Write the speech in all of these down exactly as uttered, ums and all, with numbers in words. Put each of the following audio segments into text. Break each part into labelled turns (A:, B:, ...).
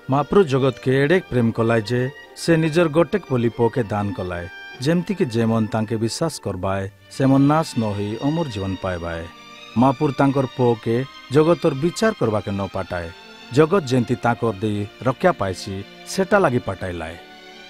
A: महाप्रभु जगत के एड़े प्रेम कलाए जे से निजर गोटेक बोली पो के दान कलाए जेमती कि जेमन तांके विश्वास करबाए सेमन नाश न होई अमर जीवन पाएबाए। महापुर तांकर पो के जगतर विचार करबा के न पाटाए जगत जेंती तांकर दे रक्षा पाइसी सेटा लागी पाटाई लाए।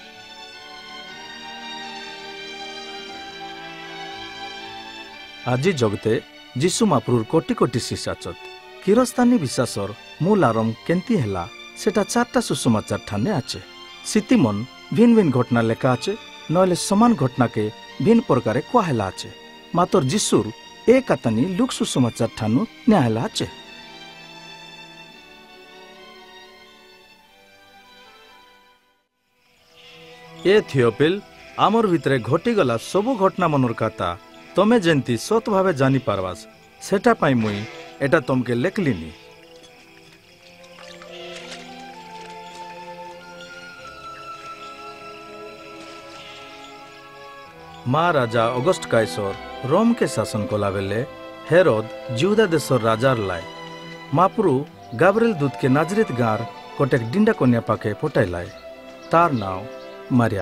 A: আজি जगते जीशु महापुर कोटी कोटी शिष्याचत किरस्तानी विश्वासर मूल आरंभ केंती हेला सेटा चारटा सुसमाचार ठाने आचे। सितिमन भिन्न भिन्न घटना लेखा आचे नहले समान घटना के भिन्न प्रकारे कहला आचे मातर जीशुर एक आतानी लुक सुसमाचार ठानु न्यायला आचे। ए थियोपिल आमर भितरे घटी गला सबु घटना मनर कथा तमे जेंती सत भावे जानी पारवास सेटा पाई मुई एटा तमके लेखलिनी। महाराजा अगस्ट कायसर रोम के शासन कला बेले हेरोद जिहुदा देशर राजार लाए महाप्रु गाब्रिएल दूत के नाजरेत गार कोटेक डिंडा कन्या पाके पटाई लाए तार नाव मारिया।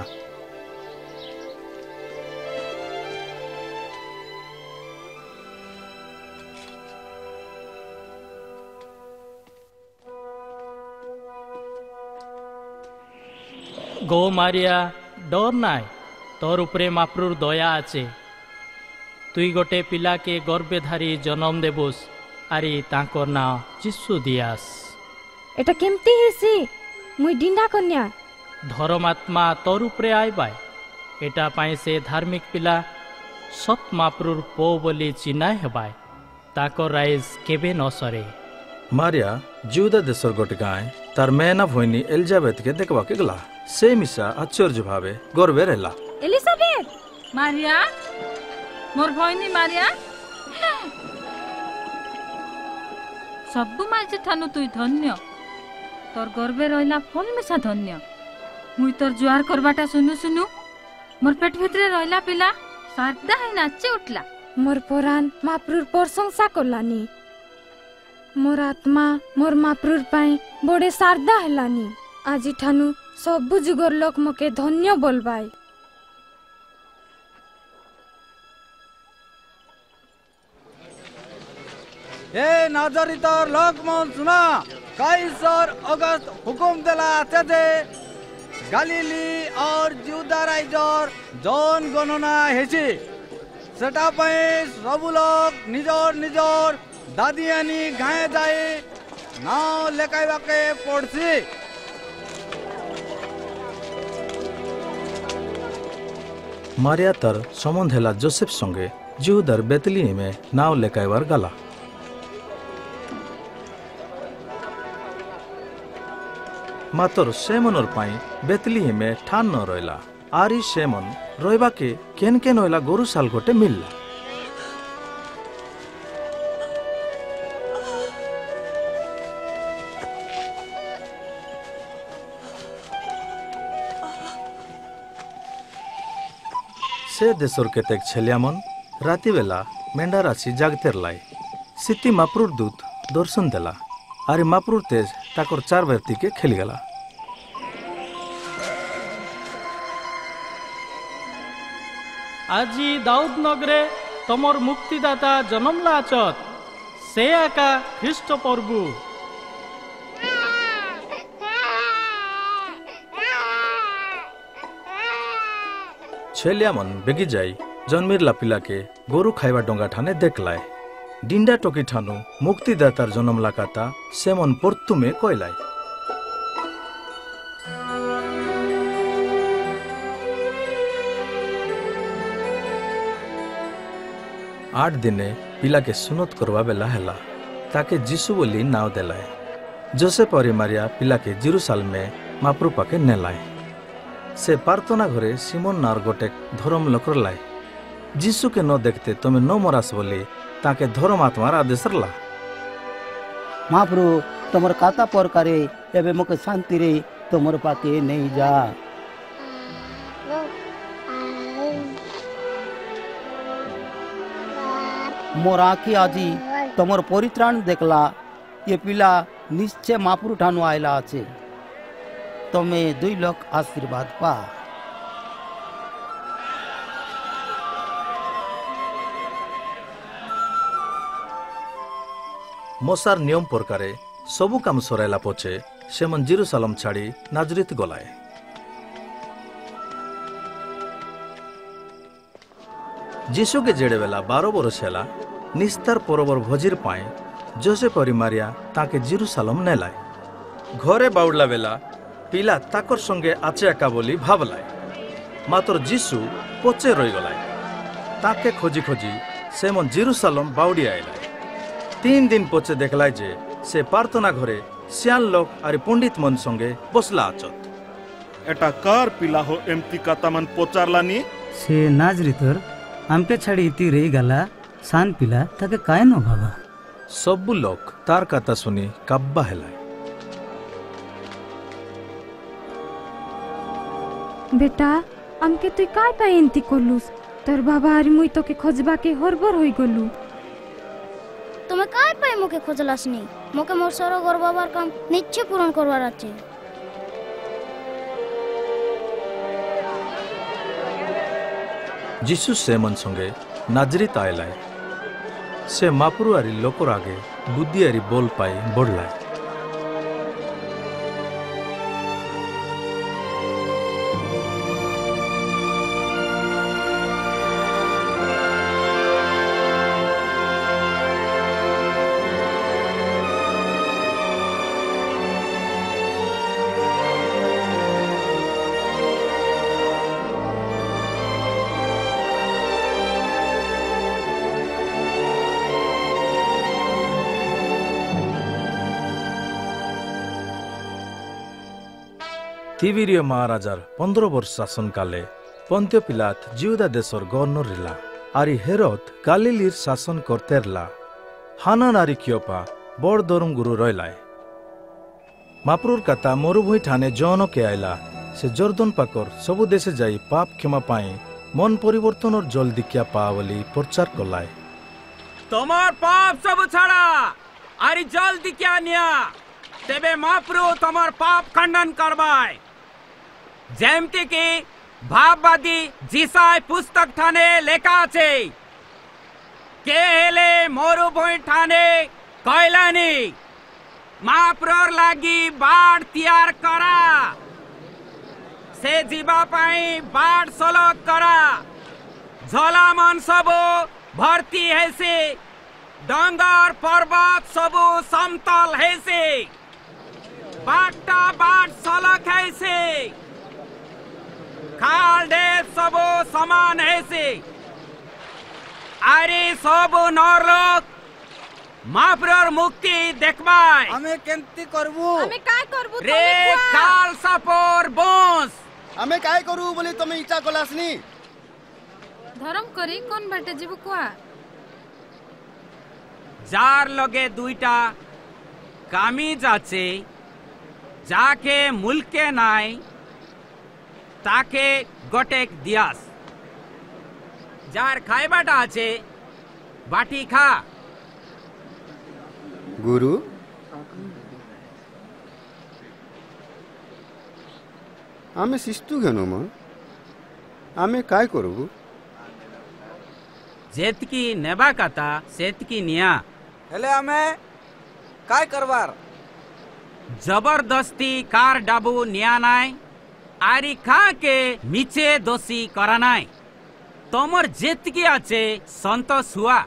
B: गो मारिया डर नाय तोर उपरे महाप्रभुर दया आचे तुई गोटे पिला के गर्भे धारी जन्म देबुस आरी तांकर ना जीशु दियास।
C: एटा केमती हेसी मुई डिंडा कन्या
B: धर्मात्मा तोर उपरे आइबाय एटा पाई से धार्मिक पिला सत महाप्रभुर पो बोली चिन्हाय हेबाय ताकर राइज केबे न सरे।
A: मारिया जिहुदा देशर गोटे गाय तार मैना भोइनी एलिजाबेथ के देखवा के गला से मिसा आश्चर्य भावे गर्वे रहला।
D: एलिजाबेथ मारिया मोर भोइनी मारिया सबु माइजे ठानु तुई धन्य तोर गर्वे रहला फल मिसा धन्य मुई तोर जुआर करबाटा सुनु सुनु मोर पेट भितरे रहला पिला सारदा है नाचे उठला
C: मोर पुराण महाप्रभुर प्रशंसा करलानी मोर आत्मा मोर महाप्रभुर पाई बड़े सारदा हेलानी आजी ठानु सबु जुगर लोक मके धन्य बोलबाय।
E: ए नाजरीतर लोक मन सुना काइसर अगस्त हुकुम देला थे गालिली और जिहुदा राइजर जन गणना हेछि सेटा पई सबु लोक निजर निजर दादियानी गाए जाए नाव लेखाइबाके पड़छि।
A: मारिया तर सम्बन्ध हेला जोसेफ संगे जिहुदार बेतलीहेमे नाव लेखाइबार गाला। मातर सेमनर पाई बेतलीहेमे ठान न रहिला आरी सेमन रहिबाके केन केन होइला गोरु साल गोटे मिलला। से देशर केतेक छेलियामन राति बेला मेंढा राशि जागतेर लाई सिति महाप्रभुर दूत दर्शन देला आरे महाप्रभुर तेज ताकर चार व्यक्ति के खेली गला।
B: আজি दाऊद नगरे तमर मुक्तिदाता जन्म लाचत से आका ख्रीष्ट प्रभु।
A: छेलियामन बेगी जाई जन्मिरला पिला के गोरु खाइबा डोंगा ठाने देखलाय डिंडा टोकी ठानु मुक्तिदातार जन्म लाकाता सेमन पोर्तुमे कहलाय। आठ दिने पिला के सुनत करवा बेला हेला ताके जीशु बोली नाव देलाय। जोसेफ और मारिया पिला के जेरूसालेम में महाप्रभु पाके नेलाय। से प्रार्थना घरे सिमोन नार गोटे धर्म लोकर लाए जीशु के न देखते तमे न मरास बोली ताके धर्म आत्मार आदेश रला।
F: महाप्रभु तमर काता परकारे एबे मके शांति रे तमर पाके नहीं जा। मोर आखी आजी तमर परित्राण देखला ये पिला निश्चय महाप्रभु ठानु आयला आछे तुम्हें दुई लोक आशीर्वाद पा।
A: मोसार नियम प्रकारे सबु काम सराइला पछे सेमन जेरुसालम छाड़ी नाजरीत गलाए। जीशु के जेड़े बेला बारह बरस है निस्तार परबर भोजिर पाए जोसेफ और मारिया ताके जेरुसालम नेलाए। घरे बाउडला बेला पिला ताकर संगे आचे एका बोली भावलाए, मात्र जीशु पचे रही गलाए। ताके खोजी खोजी सेमन जेरुसालम बाउडी आइलाए। तीन दिन पचे देखलाय जे से प्रार्थना घरे सियाल लोक और पंडित मन संगे बसला आचत।
G: एटा कार पिला हो एमती कातामन पोचारलानी
H: से नाजरीतर आमके छाड़ी इति रही गला सान पिला ताके काय न भाबा।
A: सबु लोक तार कथा सुनी काब्बा हेलाय।
C: बेटा आमके तुई काय पाई एंती करलुस? तोर बाबा आरी मुई तोके खोजबा के हरबर होई गलु।
I: তুমি কাই পাই মোকে খোঁজলাসনি? মোকে মোর সরো গর বাবার কাম নিশ্চয় পূরণ করবার আছে।
A: जीशु सेमन संगे नाजरीत आयलाय। से मापुरुआरी लोकर आगे बुद्धियारी बोल पाई बढ़लाय। तिबिरियो महाराजार पंद्रह वर्ष शासन काले पंत्य पिलात जिहुदा देशर गवर्नर रिला। आरी हेरोद गालिलीर शासन करते रला। हाना नारी कियोपा बड़ धर्म गुरु रयलाय। मापरुर कथा मरुभूमि ठाने जौन के आयला से जर्दन पाकर सबु देशे जाई पाप क्षमा पाई मन परिवर्तन और जल दीक्षा पा बोली प्रचार कलाय।
J: तोमार पाप सब छाड़ा आरी जल दीक्षा निया तेबे मापरु तोमार पाप खंडन करबाय। जेमती की भाववादी जिसाय पुस्तक ठाने लेखा आछे के हेले मरुभूमि ठाने कयलानी महाप्रभुर लागी बाड़ तैयार करा से जीवा पाई बाड़ सलक करा झला मन सबो भर्ती है से डंगर पर्वत सबो समतल है से बाटा बाड़ सलक है से खाल ढेर सबो समान है से आरे सबो नरलोक महाप्रभुर मुक्ति देखबाय।
E: हमें केंती करबू?
C: हमें काय करबू?
J: रे काल सापोर बोंस
K: हमें काय करू बोली तमे इच्छा कलासनी?
D: धर्म करी कोन बाटे जीव कुआ?
J: जार लगे दुईटा कामिज आछे जाके मुल्के नाई ताके गोटेक दियास जार खाइबाटा आछे बाटी खा।
K: गुरु आमे शिस्तु केन मा आमे काय करबू?
J: जेतकी नेबा कथा सेतकी निया
E: हेले हमें काय करवार?
J: जबरदस्ती कार डाबू निया नाय आरी खा के मिचे दोषी करा नाय। तोमर जेतकी आछे संतोष हुआ।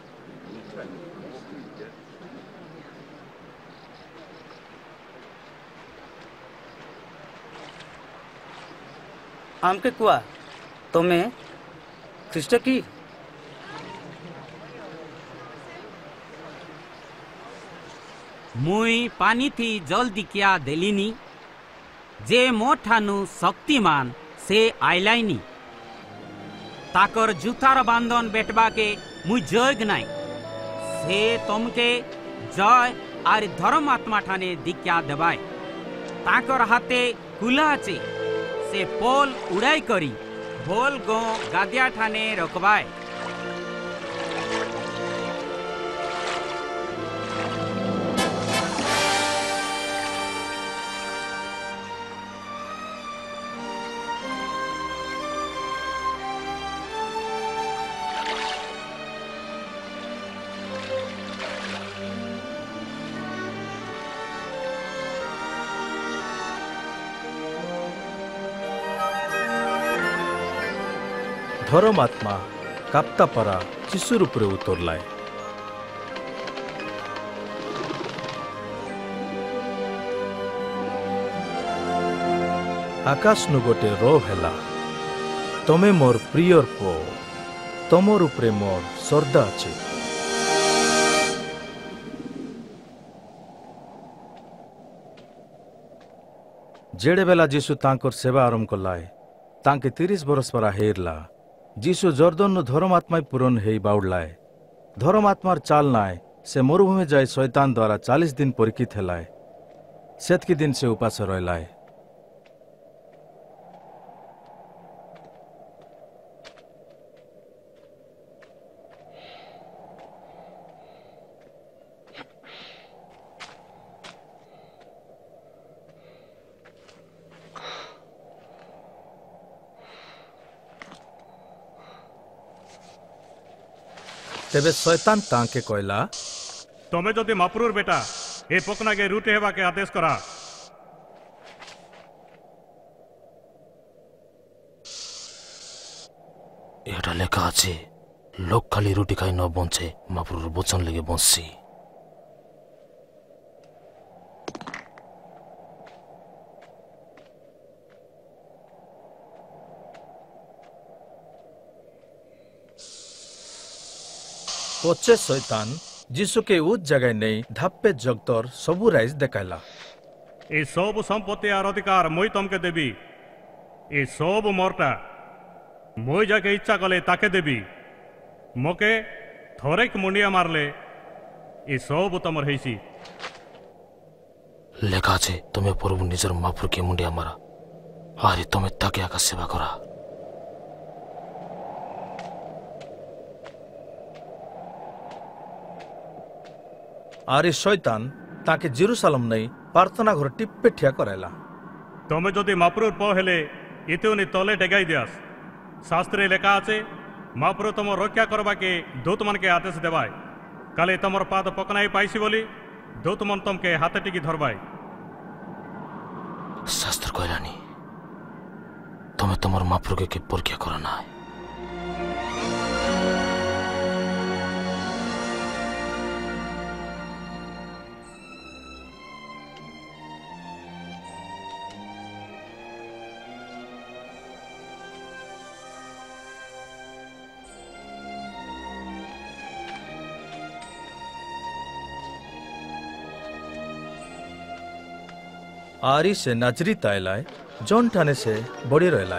H: आमके कुआ तुम्हें ख्रिस्ट की
J: मुई पानी थी जल्दी क्या देलिनी जे मोठानु शक्तिमान से आइलाइनी ताकर जूतार बांधन बेटबा के मुई जयग नाई से तमके जय आर धर्म आत्मा ठाने दीक्षा देवाय। ताकर हाथे कुला आछे से पोल उड़ाई करी भोल गो गादिया ठाने रखबाय।
A: धर्म आत्मा काप्ता परा जीशु रूप रे उतरलाए। आकाश नु गोटे रो हेला, तमे मोर प्रियर पो, तमर उपरे मोर श्रद्धा अच्छे। जेड़े बेला जीशु तांकर सेवा आरंभ कलाए, तांके तीस बरस परा हेरला। जीशु जर्दन धर्मात्मा पूरण हेई बाउडलाए। धर्मात्मार चाल नाए से मरुभूमि जाए शैतान द्वारा चालीस दिन परीक्षित हेलाए। सेतकी दिन से उपास रहलाए। तेबे शैतान तांके कहला,
L: तमे जदि मापुरुर बेटा ए पकना के रुटे हेबा के आदेश करा।
M: एटा लेखा अछि, लोक खाली रुटी खाई न बंचे, मापुरुर वचन लगे बंसी।
A: पचे शैतान जीशु के उस जगह नहीं धाप्पे जगतर सबू राइज देखाला।
L: ए सब संपत्ति आर अधिकार मुई तमके देबी। ए सब मोरटा मुई जाके इच्छा कले ताके देबी। मोके थोरेक मुंडिया मारले ए सब तमर हेसी।
M: लेखा अछि, तुमे प्रभु निजर मापुर के मुंडिया मारा, आरे तुमे ताके आका सेवा करा।
A: आरे शैतान ताके जेरूसालेम नहीं प्रार्थना घर टिप्पे ठिया करायला।
L: तमे जदि मापुरुर प हेले इतुनी तले डेगाई दियास। शास्त्रे लेखा आछे, मापुरु तम रक्षा करबा के दूत मन के आदेश देबाय। काले तमर पाद पकनाई पाइसी बोली दूत मन तमके हाथे टिकी धरबाय।
M: शास्त्र कहलानी तमे तमर मापुर के परीक्षा करना है।
A: आरी से नजरी तायलाय जौन ठाने से बड़ी रहलाय।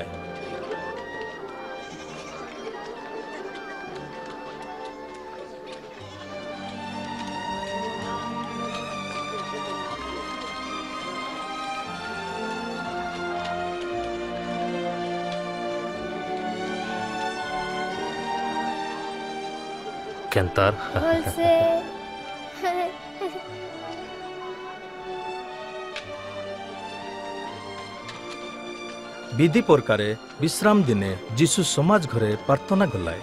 M: केंतार
A: विधि प्रकारे विश्राम दिने जीशु समाज घरे प्रार्थना गलाए।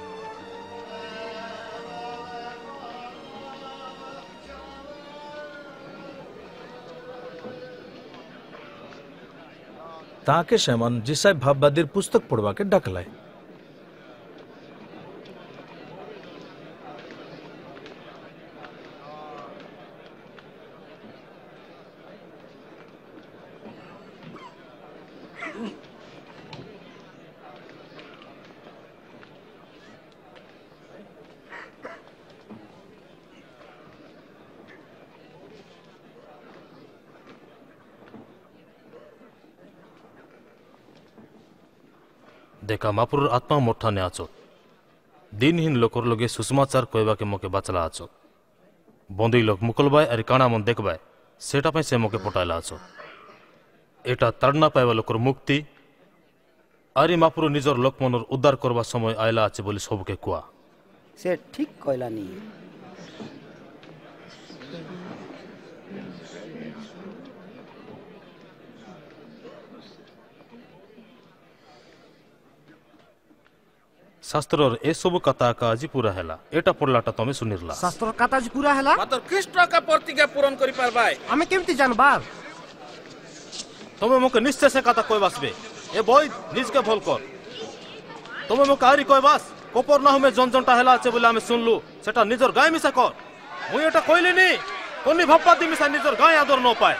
A: ताके शमन जिसाई भाववादीर पुस्तक पढ़वा के डाकलाए।
M: देखा मापुर आत्मा मोठा ने आचो दिनहीन लोकर लगे सुषमाचार कहवा के मोके बाचला आचो बंदी लोग मुकलबाय और काना मन देखबाय सेटा पे से मोके पटाइला आचो एटा ताड़ना पाइबा लोकर मुक्ति आरी मापुर निजर लोक मनर उद्धार करवा समय आयला आचे बोली सबके कुआ
F: से ठीक कहलानी।
M: शास्त्रर ए सब कथा का आज पूरा हैला एटा पढ़लाटा तमे सुनिरला।
N: शास्त्र कथा आज पूरा हैला
E: मात्र कृष्ण का प्रतिज्ञा पूर्ण करि पारबाय।
N: हमें केमति जानबार
M: तमे मोके निश्चय से कथा कोइ बासबे ए बॉय निज के भल कर তুমি মোক আহরি কইবাস কপর না হুমে জন জনটা হেলা আছে বলে আমি শুনলু সেটা নিজর গায়ে মিশা কর মুই এটা কইলিনি কোনি ভাবপা দি মিশা নিজর গায়ে আদর ন পায়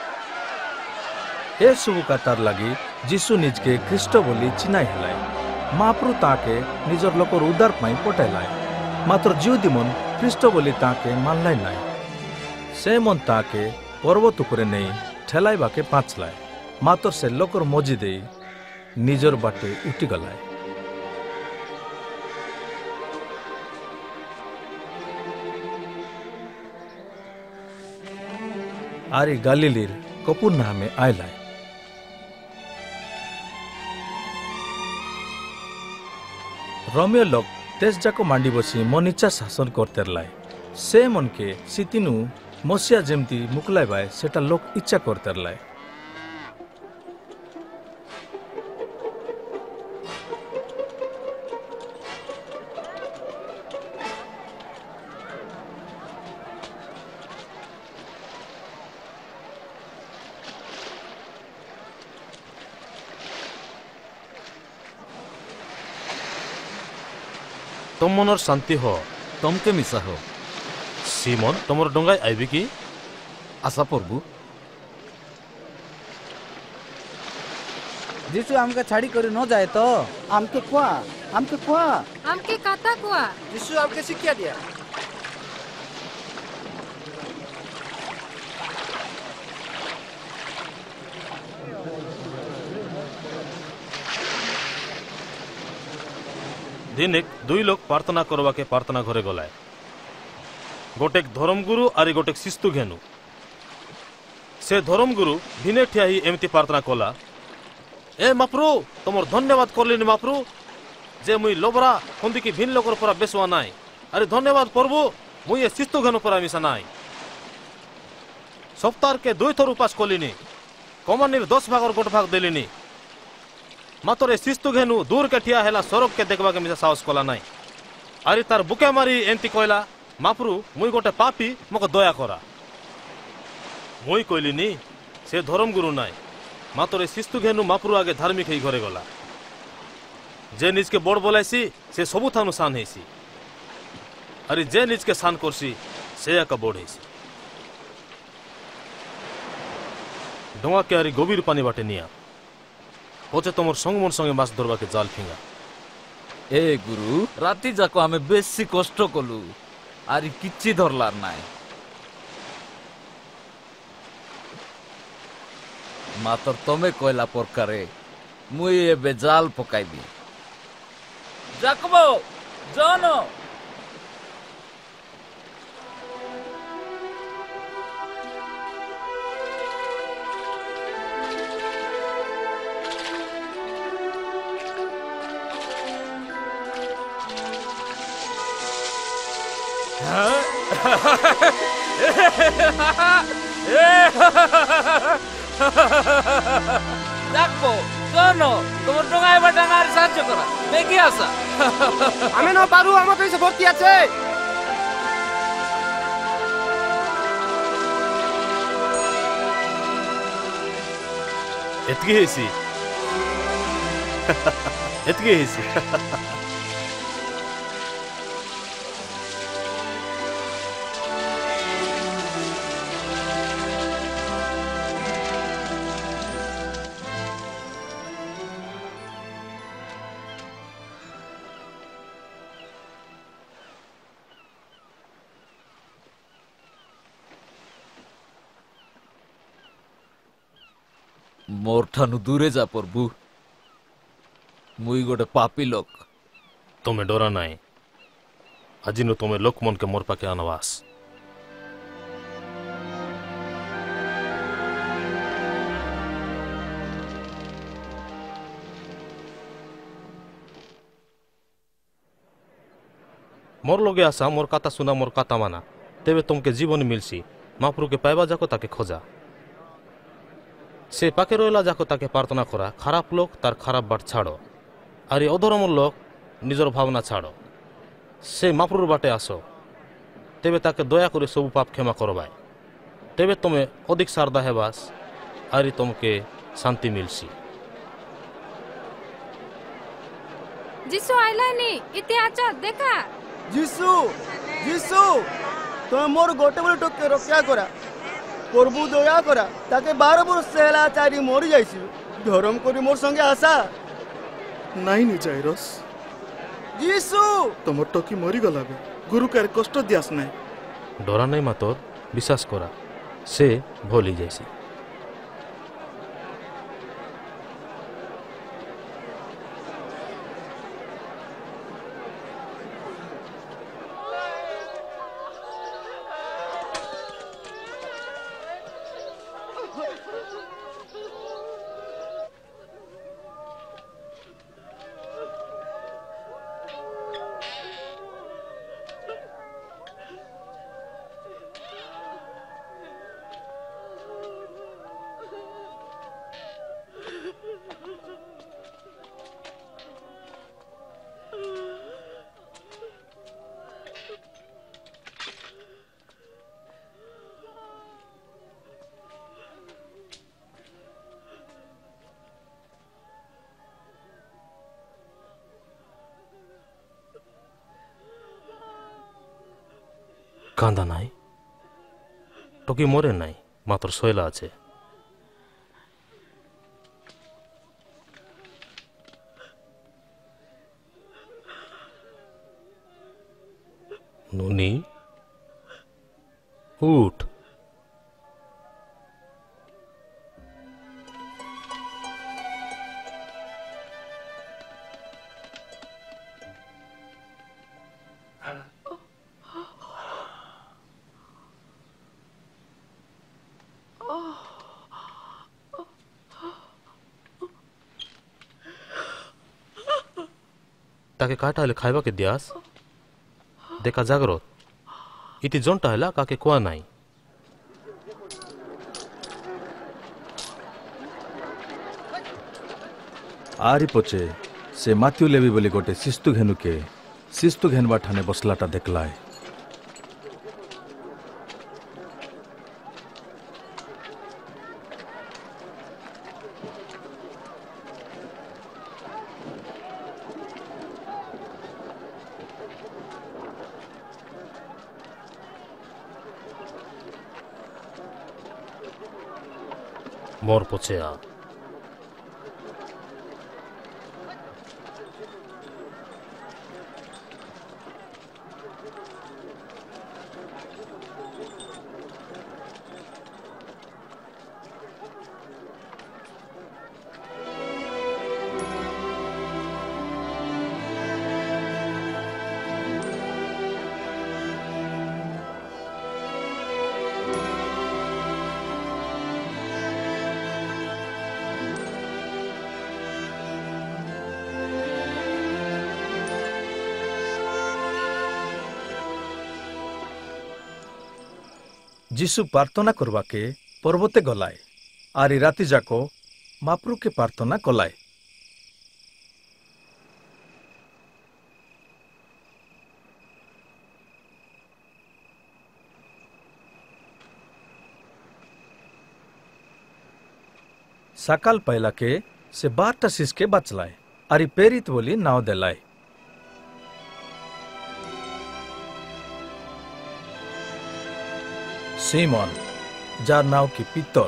A: ए सब कतार लगी जीशु निज के ख्रीष्ट बोली चिन्हाई हेलाय महाप्रभु ताके निजर लोकर उद्धार पाई पठाइलाय मात्र जिउदी मन ख्रीष्ट बोली ताके मानलाय नाय से मन ताके पर्वत उपरे नहीं ठेलाइबाके पाँचलाय मात्र से लोकर मजी दे निजर बाटे उठी गलाय आरी गालिलीर कपूरनाह में आयलाय रम्य लोक तेज जाको मांडी बसी मन इच्छा शासन करते लाय से मन के सितिनु मसिया जेमती मुकलाय बाय सेटा लोक इच्छा करते लाय
M: तुम मनर शांति हो
O: तमके मिसा हो
M: सीमन तुमर डोंगाई आईबी की
O: आशा प्रभु
P: जीशु हमके छाड़ी करी न जाए तो
F: हमके कुआ हमके कुआ
C: हमके काता कुआ
N: जीशु हमके शिक्षा दिया
M: दिन एक दुई लोग प्रार्थना करवा के प्रार्थना घरे गलाय गोटेक धर्मगुरु आरी गोटेक शिस्तु घेनु से धर्मगुरु दिने ठिया ही एमती प्रार्थना कला ए माप्रु तुमर धन्यवाद करलिनी माप्रु जे मुई लोबरा खुंदी की भिन्न लोकर परा बेसवा नाई अरे धन्यवाद प्रभु मुई ये शिस्तु घेनु परा मिसा नाई सप्ताह के दुई थर उपास कलिनी कमानीर दस भागर गोट भाग देलिनी मात्र ए शिस्तु घेनु दूर के ठिया हेला सड़क के देखबा के मिसा साहस कला नाई अरे तार बुके मारी एंती कहला माप्रु मुई गोटे पापी मको दया करा मुई कहलिनी से धर्मगुरु नाई मात्र ए शिस्तु घेनु माप्रु आगे धार्मिक ही घरे गला जे निज के बड़ बोलाइसी से सबु थानु सान हेसी अरे जे निज के सान करसी से का बड़ हेसी डोंगा के आरी गभीर पानी बाटे निया पचे तुमर संग मन संगे माछ धरबा के जाल फिंगा
O: ए गुरु राति जाको आमे बेसी कष्ट कलु आरी किछि धरलार नाय मात्र तमे कहला प्रकारे मुई एबे जाल पकाइबी जाकबो जानो
P: দেখবো শোনো তোমার ডোঙায় বাটা মারি সাহায্য করা দেখি আসা
N: আমি না পারু আমার তো এসে ভর্তি আছে
M: এতকি হেসি এতকি হেসি
O: मोर ठानु दूरे जा प्रभु मुई गोटे पापी लोक
M: तुम्हें डरा नाई आज नु तुम्हें लोक मन के मोर पाके आनवास मोर लोगे आसा मोर काता सुना मोर काता माना तेवे तुमके जीवन मिलसी महाप्रभु के पाइबा जाको ताके खोजा से पाके रोला जाको ताके प्रार्थना करा खराब लोक तार खराब बाट छाड़ो और ये अधर्म लोक निजर भावना छाड़ो से महाप्रभुर बाटे आसो तेबे ताके दया करे सब पाप क्षमा करबाय तेबे तुम्हें अधिक श्रद्धा हेबास और तुमके शांति मिलसी
C: যিশু আইলানি ইতি আছো দেখা
Q: যিশু যিশু তুমি মোর গোটে বলে টকে রক্ষা করা প্রভু দয়া করা তাকে বার বর্ষ হেলা চারি মরি যাইছি ধরম করি মোর সঙ্গে আসা
G: নাই নি জাইরস
Q: যিশু
G: তোমার টকি মরি গলাবে গুরু কার কষ্ট দিয়াস নাই
M: ডরা নাই মাতর বিশ্বাস করা সে ভুলি যাইছি কান্দা নাই টকি মরে নাই মাত্র শৈলা আছে নুনি উঠ ताके काटा हेले खाइबा के दियास देखा जागरत इति जंटा हेला काके कुआ नाई
A: आरी पचे से माथ्यू लेवी बोली गोटे शिस्तु घेनु के शिस्तु घेनबा ठाने बसलाटा देखलाय
M: मोर पछे आ
A: जीशु प्रार्थना करवा के पर्वते गलाए आरी राति जाको माप्रु के प्रार्थना कलाए सकाल पहला के से बारटा शिष के बचलाए आरी पेरित बोली नाव देलाए सीमोन जार नाव की पितर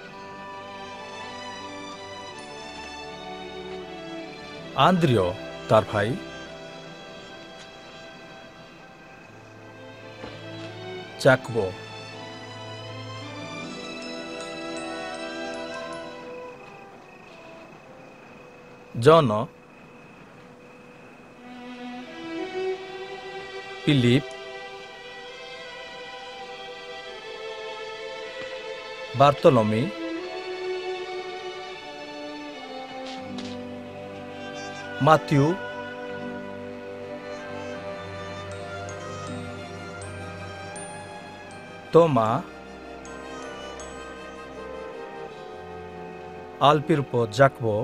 A: आंद्रियो तार भाई चाकबो जॉन फिलिप बार्तोलोमी माथ्यू तोमा आल्पिरपो जाकबो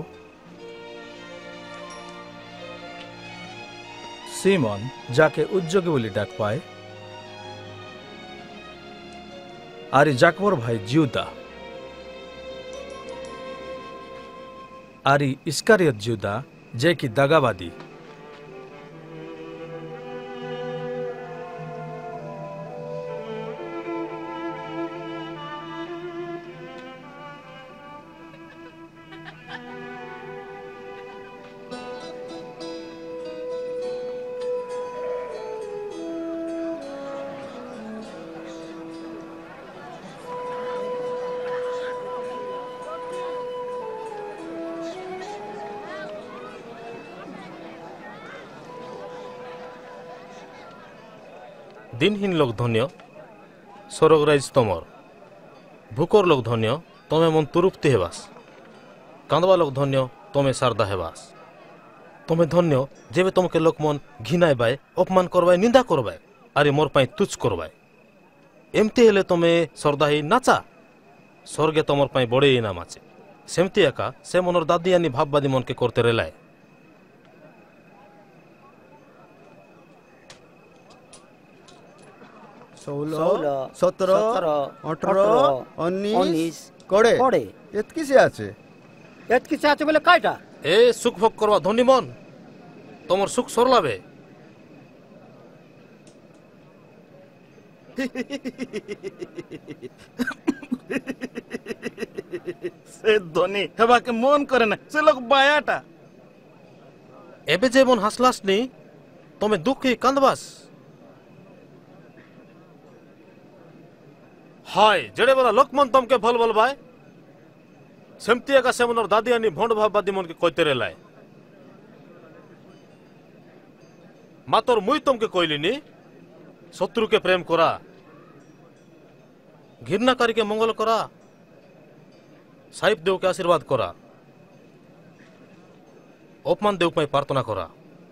A: सीमोन जाके उद्योगी बोली डाक पाए आरी जाकबोर भाई जिउदा आरी इस्कारियत जिउदा जे की दगाबादी
M: दिनहीन लोक धन्य स्वर्ग राइज तमर भूकर लोक धन्य तमे मन तुरुप्ति हेबास कांदवा लोक धन्य तमे सारदा हेबास तमे धन्य जेबे तुमके लोक मन घिनाय बाय अपमान करबाय निंदा करबाय आरे मोर पाई तुच्छ करबाय एमती हेले तमे सरदाही नाचा स्वर्गे तमर पाई बड़े इनाम आछे सेमती एका से मनर दादी आनी भावबादी मन के करते रेलाय
Q: ষোলো সতেরো অঠরো উনিশ কোড়ে
F: কোড়ে
Q: এতকি সে আছে
F: এতকি সে আছে বলে কাইটা
M: ए सुख भोग करवा धनी मन तमर सुख सरलाबे
E: से धनी हेबा के मन करे ना से लोग बायाटा
M: एबे जेबन हासलास नी तमे दुखी कांदबास हाय जेड़े वाला लोक मन तमके भल भल बाय सेमती एका सेमनर दादी आनी भोंड भावबादी मन के कहते रेलाय मातर मुई तमके कहलिनी शत्रु के प्रेम करा घृणाकारी के मंगल करा साहिब देव के आशीर्वाद करा अपमान देव पाई प्रार्थना करा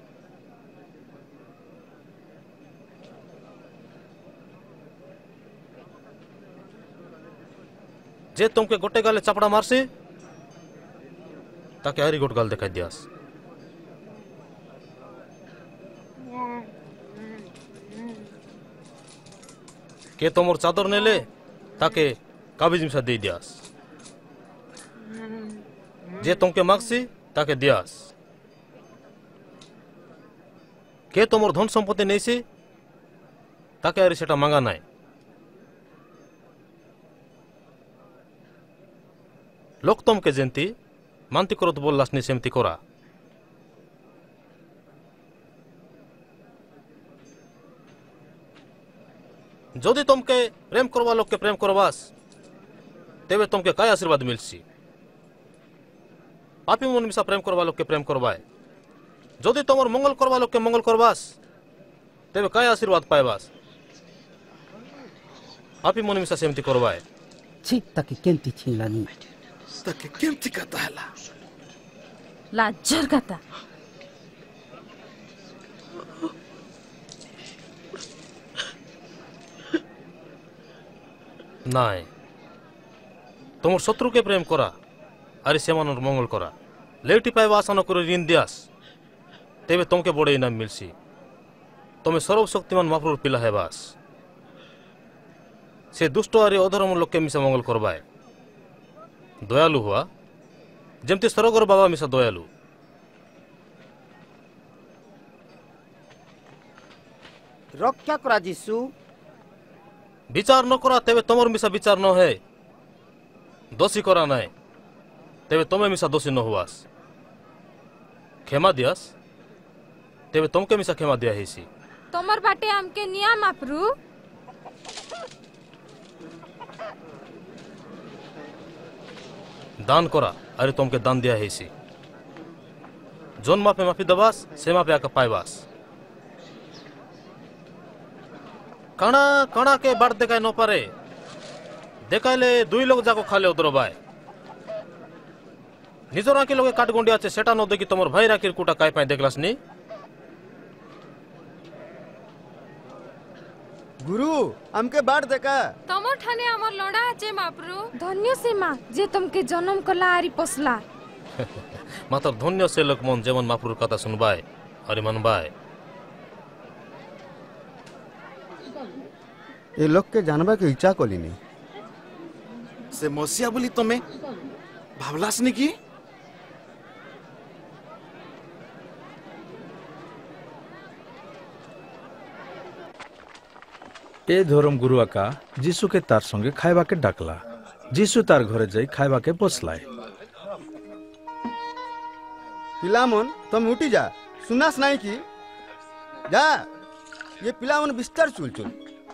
M: जे तुमके गोटे गाले चापड़ा मारसी ताके हरी गोट गाल दिखाई दियास के तोमर चादर नेले ताके काबिज मिसा दे दियास जे तुमके मागसी ताके दियास के तोमर धन सम्पत्ति नैसी ताके हरी सेटा मांगा नाय लोक तमके जेंती मानती करत बोललासनी सेमती करा जदि तमके प्रेम करवा लोक के प्रेम करवास तेबे तमके काय आशीर्वाद मिलसी पापी मन मिसा प्रेम करवा लोक के प्रेम करवाए जदि तमर मंगल करवा लोक के मंगल करवास तेबे काय आशीर्वाद पाएबास पापी मन मिसा सेमती करवाए
F: छी ताके केंती छिलानी
E: ताके केमती कथा हला
D: लाजर कथा
M: नाय तमर शत्रु के प्रेम करा आरे सेमानर मंगल करा लेटी पाइबा आशा न करे ऋण दियास तेबे तमके बड़े इनाम मिलसी तमे सर्वशक्तिमान महाप्रभुर पिला हेबास से दुष्ट आरे अधर्म लोक के मिसा मंगल करबाए दयालु हुआ जेमती सरगर बाबा मिसा दयालु
F: रक्षा करा जीसु
M: विचार न करा तेबे तमर मिसा विचार न है दोषी करा नाय तेबे तमे मिसा दोषी न हुआस क्षमा दियास तेबे तमके मिसा क्षमा दिया हेसी
C: तमर बाटे हमके निया मापरू
M: दान करा अरे तुमके दान दिया हेसी जोन मापे माफी दबास से मापे आका पाइबास काना काना के बाड़ देखाय न पारे देखाइले दुई लोग जाको खाले उदर बाय निजर आके लोगे काट गुंडी आछे सेटा न देखि तमर भाई राखिर कुटा काय पाई देखलास नी
Q: गुरु हमके बाढ़ देखा
C: तमर ठाने हमर लड़ा आछे मापरू धन्य से मां जे तुमके जन्म कला आरी पोसला
M: मातर धन्य से लोक मन जेमन मापुर कथा सुनबाय अरे मनबाय
Q: ए लोक के जानबा के इच्छा कलिनी
E: से मसिया बोली तमे भावलास नी की
A: ए धर्म गुरु आका जीशु के तार संगे खाइबा के डाकला जीशु तार घरे जाई खाइबा के बसलाय
Q: पिलामन तुम उठी जा सुनास नहीं की जा ये पिलामन बिस्तर चुल चुल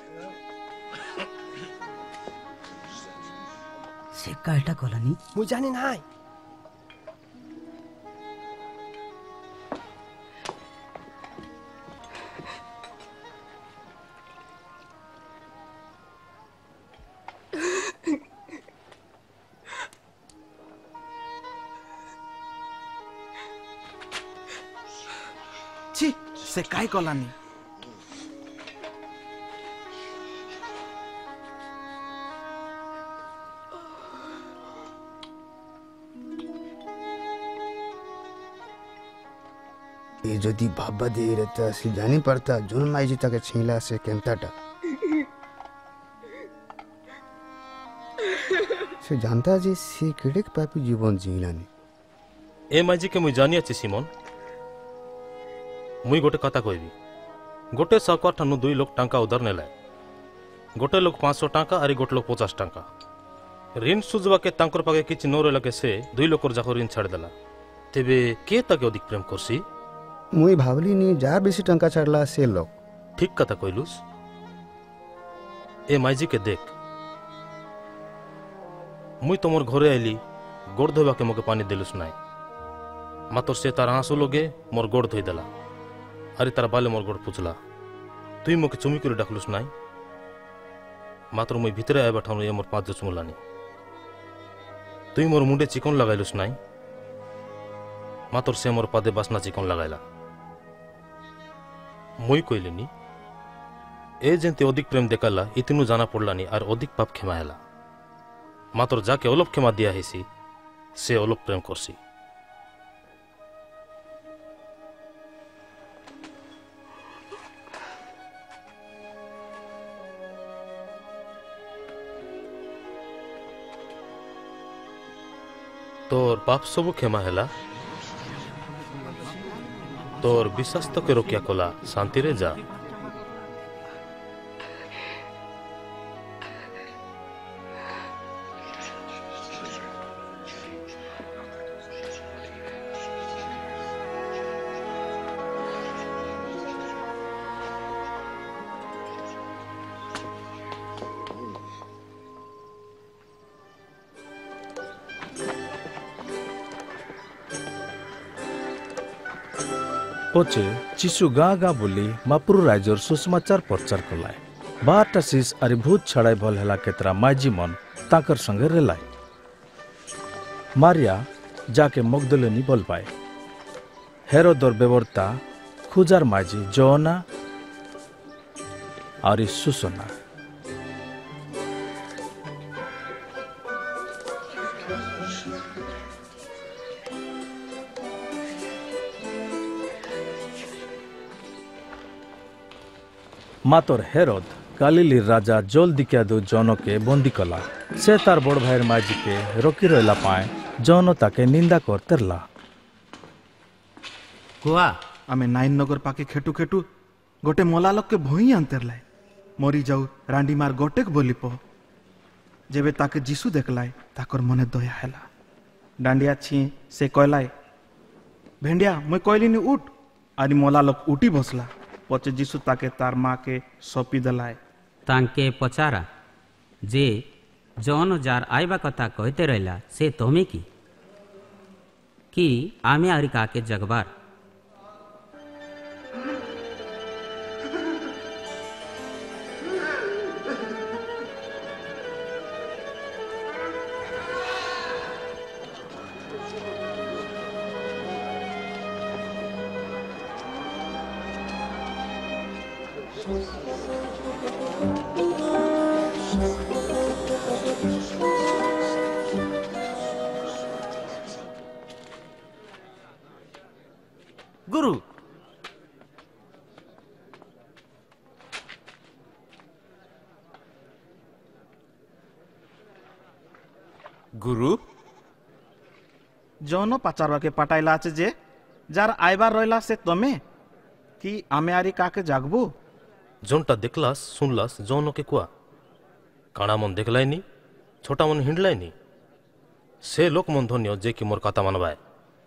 H: से काटा कलानी
N: मु जाने नाय
G: से काई कलानी
K: ये जदि भाबा दे रहता से जानी पड़ता जोन माई जी तक छीला से केंताटा से जानता जे से केड़े पापी जीवन जीलानी
M: ए माई जी के मुई जानी अछि सिमोन मुई गोटे कथा कहबी गोटे साउकार ठानु दुई लोग टांका उधार नेला गोटे लोग पाँच सौ टांका और गोटे लोग पचास टांका ऋण सुझवा के तांकर पागे किछि न रहला के से दुई लोकर जाको ऋण छाड़ देला तेबे के ताके अधिक प्रेम करसी
K: मुई भावली नी जार बेसी टंका छाड़ला से लोग
M: ठीक कथा कहलुस ए माई जी के देख मुई तुमर घरे आइली गोड़ धोबा के मोके पानी देलुस नाई मातर से तार आंसू लगे मोर गोड़ धोई देला अरे तार बाले मोर गोड़ पुछला तुई मोके चुमी करे डाकलुस नाई मातर मुई भितरे आए बैठानु ये मोर पाँच चुमुलानी तुई मोर मुंडे चिकन लगाइलुस नाई मातर से मोर पादे बासना चिकन लगाइला मुई कहलिनी ए जेंते अधिक प्रेम देखाला इतनु जाना पड़लानी और अधिक पाप क्षमाला मात्र जाके अलप क्षमा दिया है से अलप प्रेम करसी तोर पाप सब क्षमा हैला तोर विश्वास तो के रोकिया कोला शांति रे जा
A: पचे चिशु गाँ गाँ बुली मापुरु राइजर सुसमाचार प्रचार कलाय बारटा शीश आरि भूत छड़ाई भल हेला केतरा माइजी मन ताकर संगे रेलाय मारिया जाके मगदलेनी बोल पाए हेरोदर बेवर्ता खुजार माइजी जोना आरि सुसना मातर हेरोद कालिली राजा जोल दिक्यादु जौन के बंदी कला से तार बड़ भाईर माइजी के रोकी रहा पाए जौन ताके निंदा करतेरला
G: कुआ आमे नाइन नगर पाके खेटू खेटू गोटे मोलालक के भई आंतेरलाय मरी जाऊ रांडी मार गोटेक बोली पो जेबे ताके जीसु देखलाय ताकर मने दया हैला डांडिया छी से कहलाय भेंडिया मुई कहलिनी उठ आरी मोलालक उठी बसला पचे जीसु ताके तार माँ के सौंपी दलाय
J: तांके पचारा जे जौन जार आइबा कथा कहते रहला से तोमे की कि आमे आरी काके जगबार गुरु
E: गुरु
G: जौन पाचारवा के पटाइला आचे जे जार आइबार रहला से तमे कि आमे आरी काके जागबो
M: जोनटा देखलास सुनलास जौन के कुआ काणा मन देखलाई नी छोटा मन हिंडलाई नी से लोक मन धन्य जे कि मोर कथा मानबाय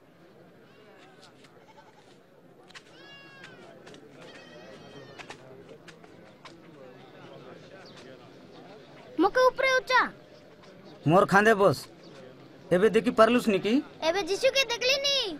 I: मोके ऊपरे उच्चा
H: मोर खांदे बस एबे देखी पारलुस नी की
I: एबे जीसु के देखली नी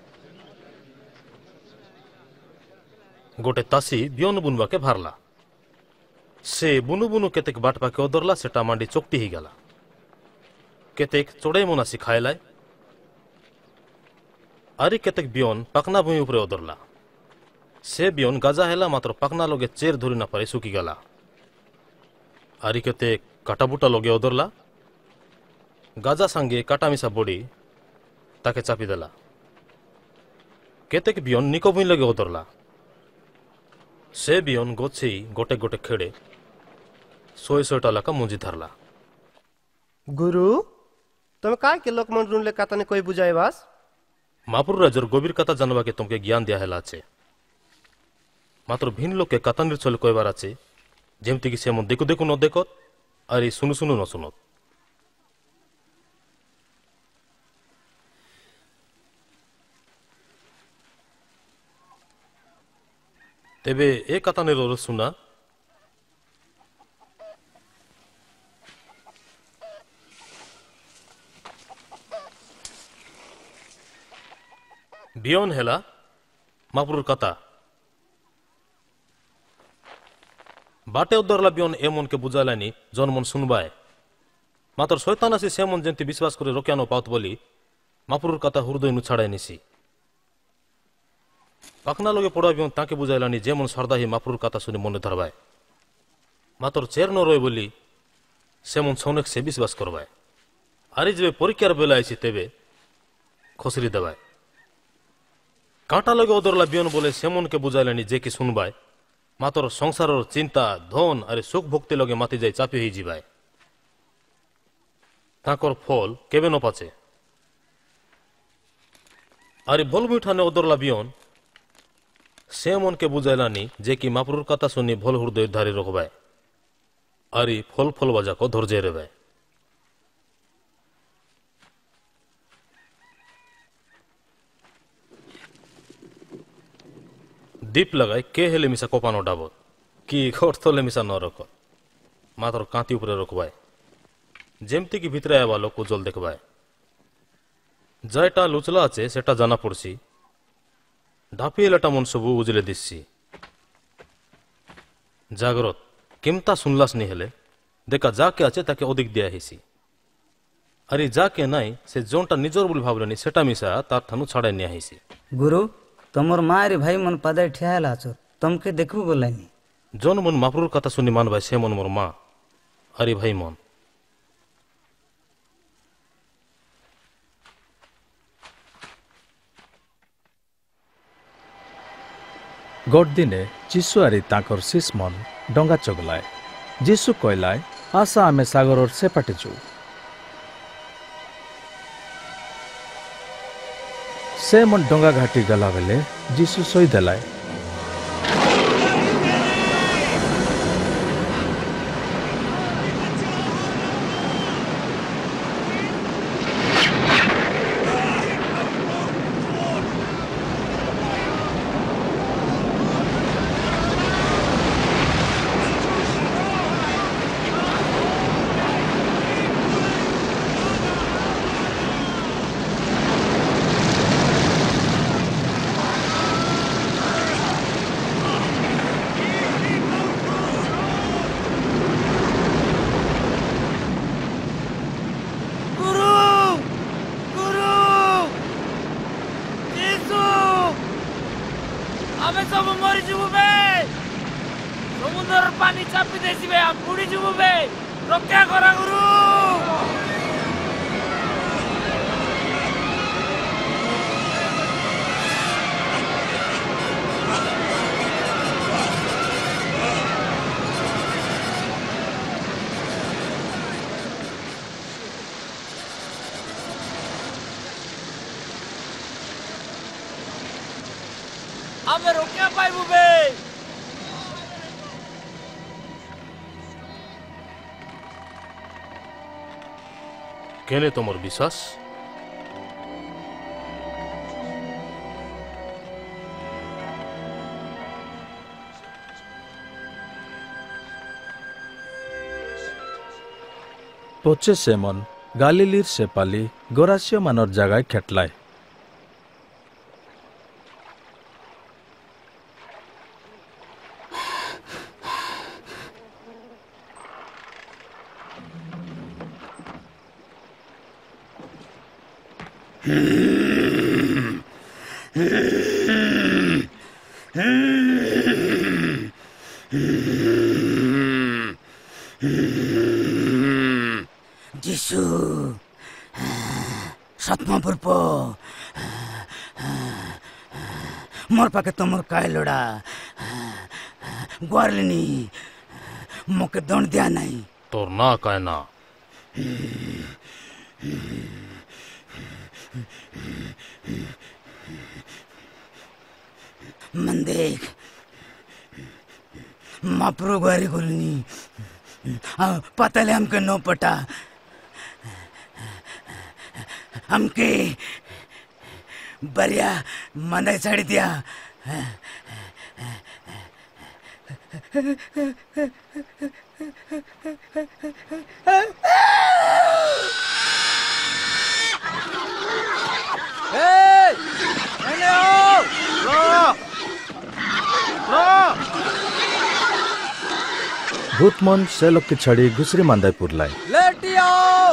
M: गोटे तासी बियन बुनवा के भारला से बुनु बुनु केतेक बाट पाके ओदरला सेटा मांडी चोकटी ही गला केतेक चोड़े मुना सिखायलाय आरी केतेक बियन पाकना भूमि उपरे ओदरला से बियन गाजा हेला मात्र पाकना लगे चेर धरी ना पारे सुखी गला आरी केते काटाबुटा लगे ओदरला गाजा सांगे काटा मिसा बड़ी ताके चापी देला केतेक बियन निको भुई लगे ओदरला से बियन गोछी गोटे गोटे खेड़े सोए सोटा लका मुंजी धरला
N: गुरु तुम काय के लोक मन रुनले कातने कोई बुझाए बास
M: महापुर राजर गभीर कथा जानवा के तुमके ज्ञान दिया हेला छे मात्र भिन्न लोक के कथा निर्चल कहबार আছে जेमती कि से मन देखु देखु न देखत आरे सुनु सुनु न सुनत तेबे ए कथा निर सुना बियन हेला महापुर कथा बाटे उद्धरला बियन ए मन के बुझालानी जन मन सुनबाए मात्र शैतान आसी से मन जेंति विश्वास करे रोकिया न पात बोली महापुर कथा हृदय नु छाड़ाई निसी पाखना लगे पड़ा बियन ताके बुझालानी जे मन सरदा ही महापुर कथा सुनी मन धरबाए मात्र चेर न रोए बोली से मन सौनक से विश्वास करबाए आरे जे परीक्षार बेला आइसी तेबे खसरी देबाए कांटा लगे ओदरला बियन बोले से मन के बुझालानी जे कि सुनबाए मात्र संसार चिंता धन अरे सुख भक्ति लगे माति जाए चापी ही जीवाए ताकर फल केबे न पाचे अरे भल मुठा ने ओदरला बियन से मन के बुझाइलानी जे कि महापुरुर कथा सुनी भल हृदय धारी रखबाए अरे फल फल बाजा को धैर्य रेबाए दीप लगाए के हेले मिसा कोपानो डाबत कि घर तले मिसा न रख मात्र कांति उपरे रखबाए जेमती कि भितरे आवा लोक उज्जवल देखबाए जायटा लुचला आछे सेटा जाना पड़सी ढापिएलाटा मन सबु उजले दिससी जागरत किमता सुनलास नि हेले देखा जाके आछे ताके अधिक दिया हेसी अरे जाके नाई से जोनटा निजर बोली भाबलेनी सेटा मिसा तार थानु छाड़ाई निया हेसी
H: गुरु तमर माँ रे भाई मन पदाय ठियाला आछो तमके देखबो बोलानी
M: जोन मन महापुरुर कथा सुनी मान भाई से मन मोर माँ अरे भाई मन
A: गोट दिने जीशु आरी ताकर शिष मन डंगा चगलाए जीशु कहलाए आशा आमे सागरर सेपाटे जो से मन डंगा घाटी गला बेले जीशु सोई देलाए
P: आमे रोकिया पाइबु बे
M: केने तोमर विश्वास
A: पचे सेमन गालिलीर सेपाली गोरासियो मानर जगाय खेटलाय
K: Hmm.
F: যিশু সৎমাপুর প মোর পাকে তোমার কায় লোড়া গুয়ারলিনি মোকে দণ্ড দিয়া নাই
M: তোর না কায় না
F: मन देख मापरो गुआरी गुलनी पता ले हमके नो पटा हमके बढ़िया मन छाड़ दिया
A: भूतमन से लोग की छड़ी घुसरी मांदाईपुर लाई
O: लेटी आओ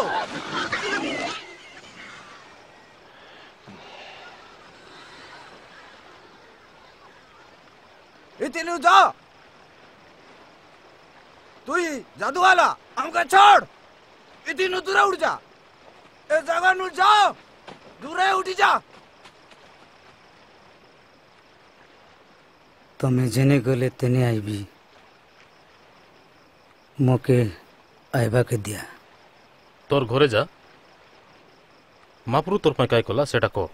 R: इतनी जा तू ही जादू वाला हमका छोड़ इतनी दूर उठ जा ए जगह नु जा दूर उठी जा
H: तमें जेने गले तेने आईबी मोके आइबा के दिया
M: तोर घरे जा मापरू तोर पाई काय कला सेटा को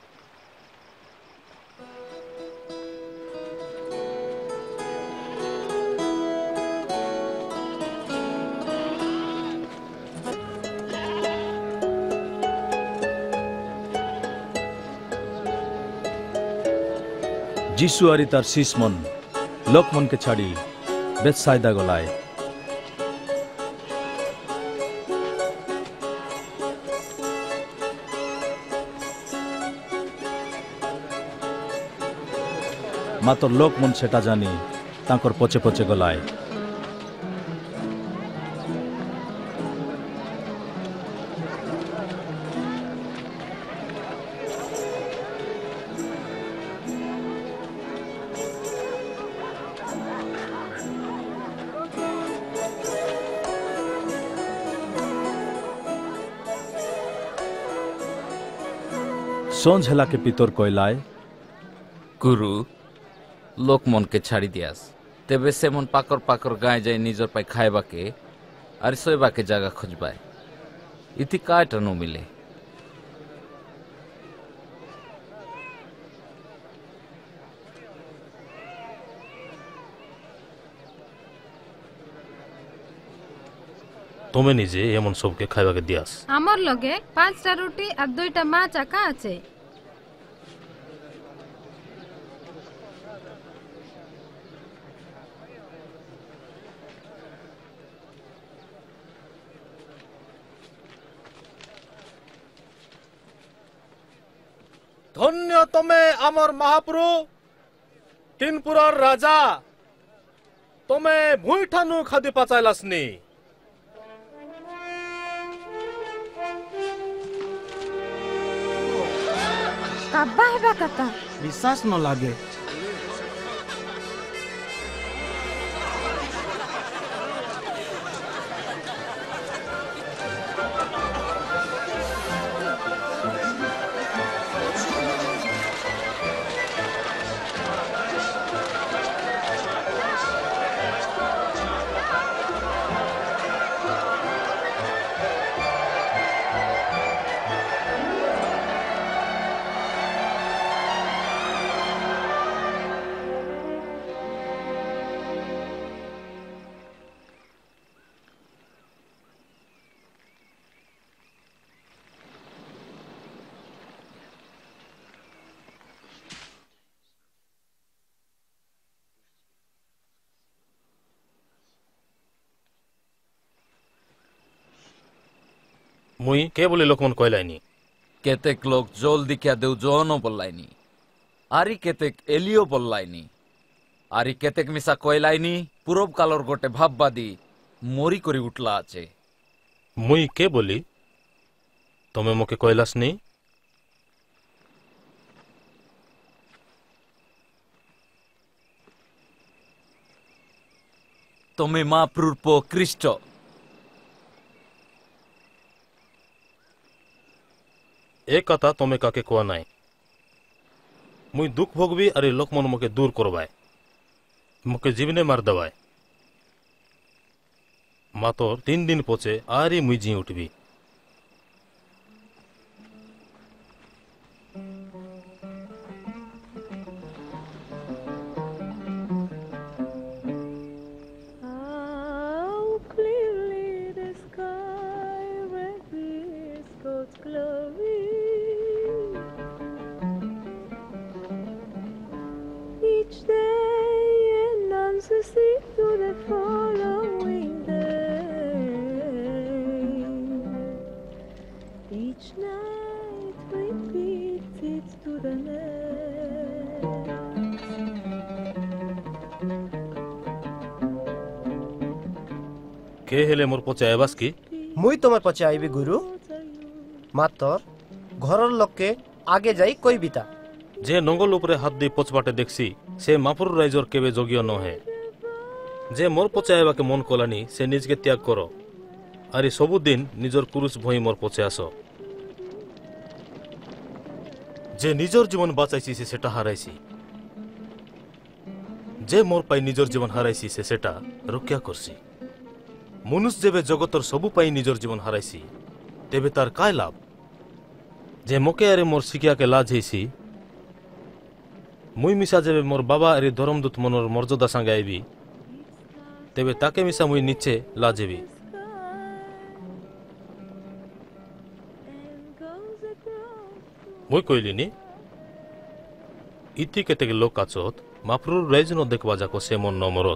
A: जीसु आरी तार शीश मन लोक मन के छाड़ी बेतसाइदा गलाए मातर लोक मन सेटा जानी तांकर पचे पचे गलाए सोंझ हेला के पितर कोयलाए
O: गुरु लोक मन के छाड़ी दियास तेबे से मन पाकर पाकर गाय जाए निजर पाई खाएबा के और सोएबा के जगह खोजबाए इति काट न मिले
M: तुम्हें निजे एमन सब के खाएबा के दियास
D: आमर लगे पांचटा रोटी और दुईटा माछ आका आछे
S: धन्य तमे आमर महाप्रभु तीनपुरर राजा तमे भूईठानु खादी पचाइलासनी
C: काब्बा हेबा कता
G: विश्वास न लागे
M: मुई के बोले लोक मन कोयलाइनी
O: केतेक लोग जोल दिखा देउ जोनो बोलाइनी आरी केतेक एलियो बोलाइनी आरी केतेक मिसा कोयलाइनी पूरब कालर गोटे भाबबादी मोरी करी उठला आछे
M: मुई के बोली तमे मोके कोयलास नहीं
O: तमे महाप्रभु ख्रीष्ट
M: ए कथा तमे काके कोआ नाई मुई दुख भोगबी अरे लोकमन मके दूर करवाए मके जीवने मार दवाए मातोर तीन दिन पचे आरी मुई जी उठबी के हेले मोर पचे आइबास की
N: मुई তোমার পছে আইবি গুরু মাতর ঘরর লোককে আগে যাই কই বিতা
M: जे नंगल उपरे हाथ दी पचबाटे देखसी से मापुर राइजर केबे जोगियो न है जे मोर पचे आइबा के मन कोलानी से निज के त्याग करो आरी सबु दिन निजर कुरुस भई मोर पचे आसो जे निजर जीवन बाचाइसी से सेटा हाराइसी जे मोर पाई निजर जीवन हाराइसी से सेटा रक्षा करसी मनुष्य जेबे जगतर सबु पाई निजर जीवन हाराइसी तेबे तार काय लाभ जे मोके आरे मोर शिकिया के लाज हेसी मुई मिसा जेबे मोर बाबा आरे धर्मदूत मनर मर्यादा संगे आइबी तेबे ताके मिसा मुई नीचे लाजेबी मुई कइलिनी इति केतेक लोक आछत माफ्रुर राइज न देखबा जाको से मन न मरत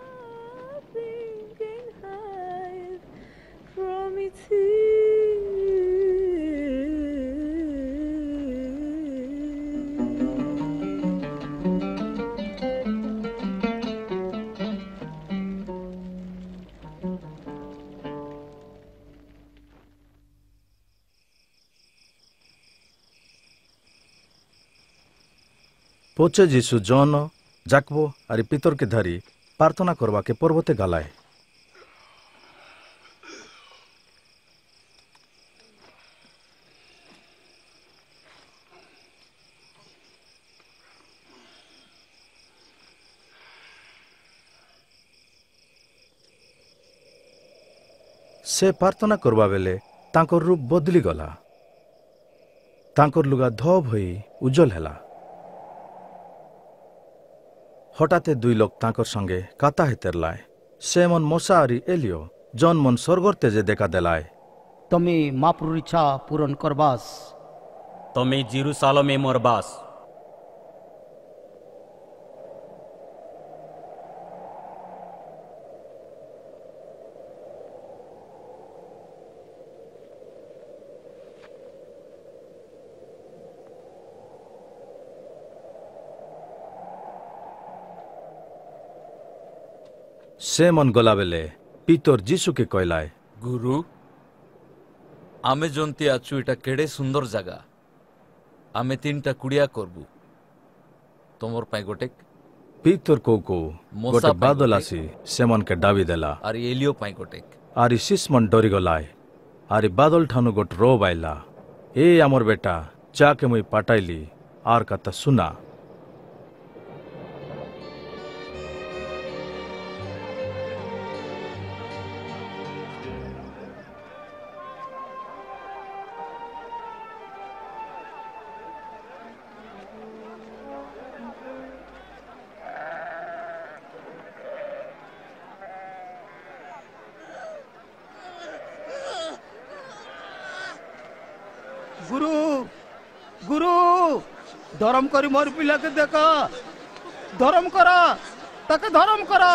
A: पोचे जीसु जन जाकबो आरि पितर के धरी प्रार्थना करवा के पर्वते गालाए से प्रार्थना करवा बेले तांकर रूप बदली गला तांकर लुगा धब होई उज्जवल हैला हठाते दुई लोक तांकर संगे काता हेतेरलाय से मन मोसा आरि एलियो जन मन स्वर्गर तेजे देखा देलाय
F: तमे मापुर इच्छा पूरण करबास
J: तमे जेरूसालेमे मोरबास
A: से मन गला बेले पितर जीसु के कहलाय
O: गुरु आमे जंती आछु एटा केड़े सुंदर जगह आमे तीनटा कुड़िया करबू तोमर पाई गोटेक
A: पितर को को गोटे बादल आसी सेमन के डाबी देला
O: आरि एलियो पाई गोटेक
A: आरि शिष्मन डरी गलाय आरि बादल ठानु गोट रोब आइला ए आमर बेटा जाके मुई पाटाइली आर कथा सुना
F: गुरु गुरु धर्म करी मोर पिला के देखा धर्म करा ताके धर्म करा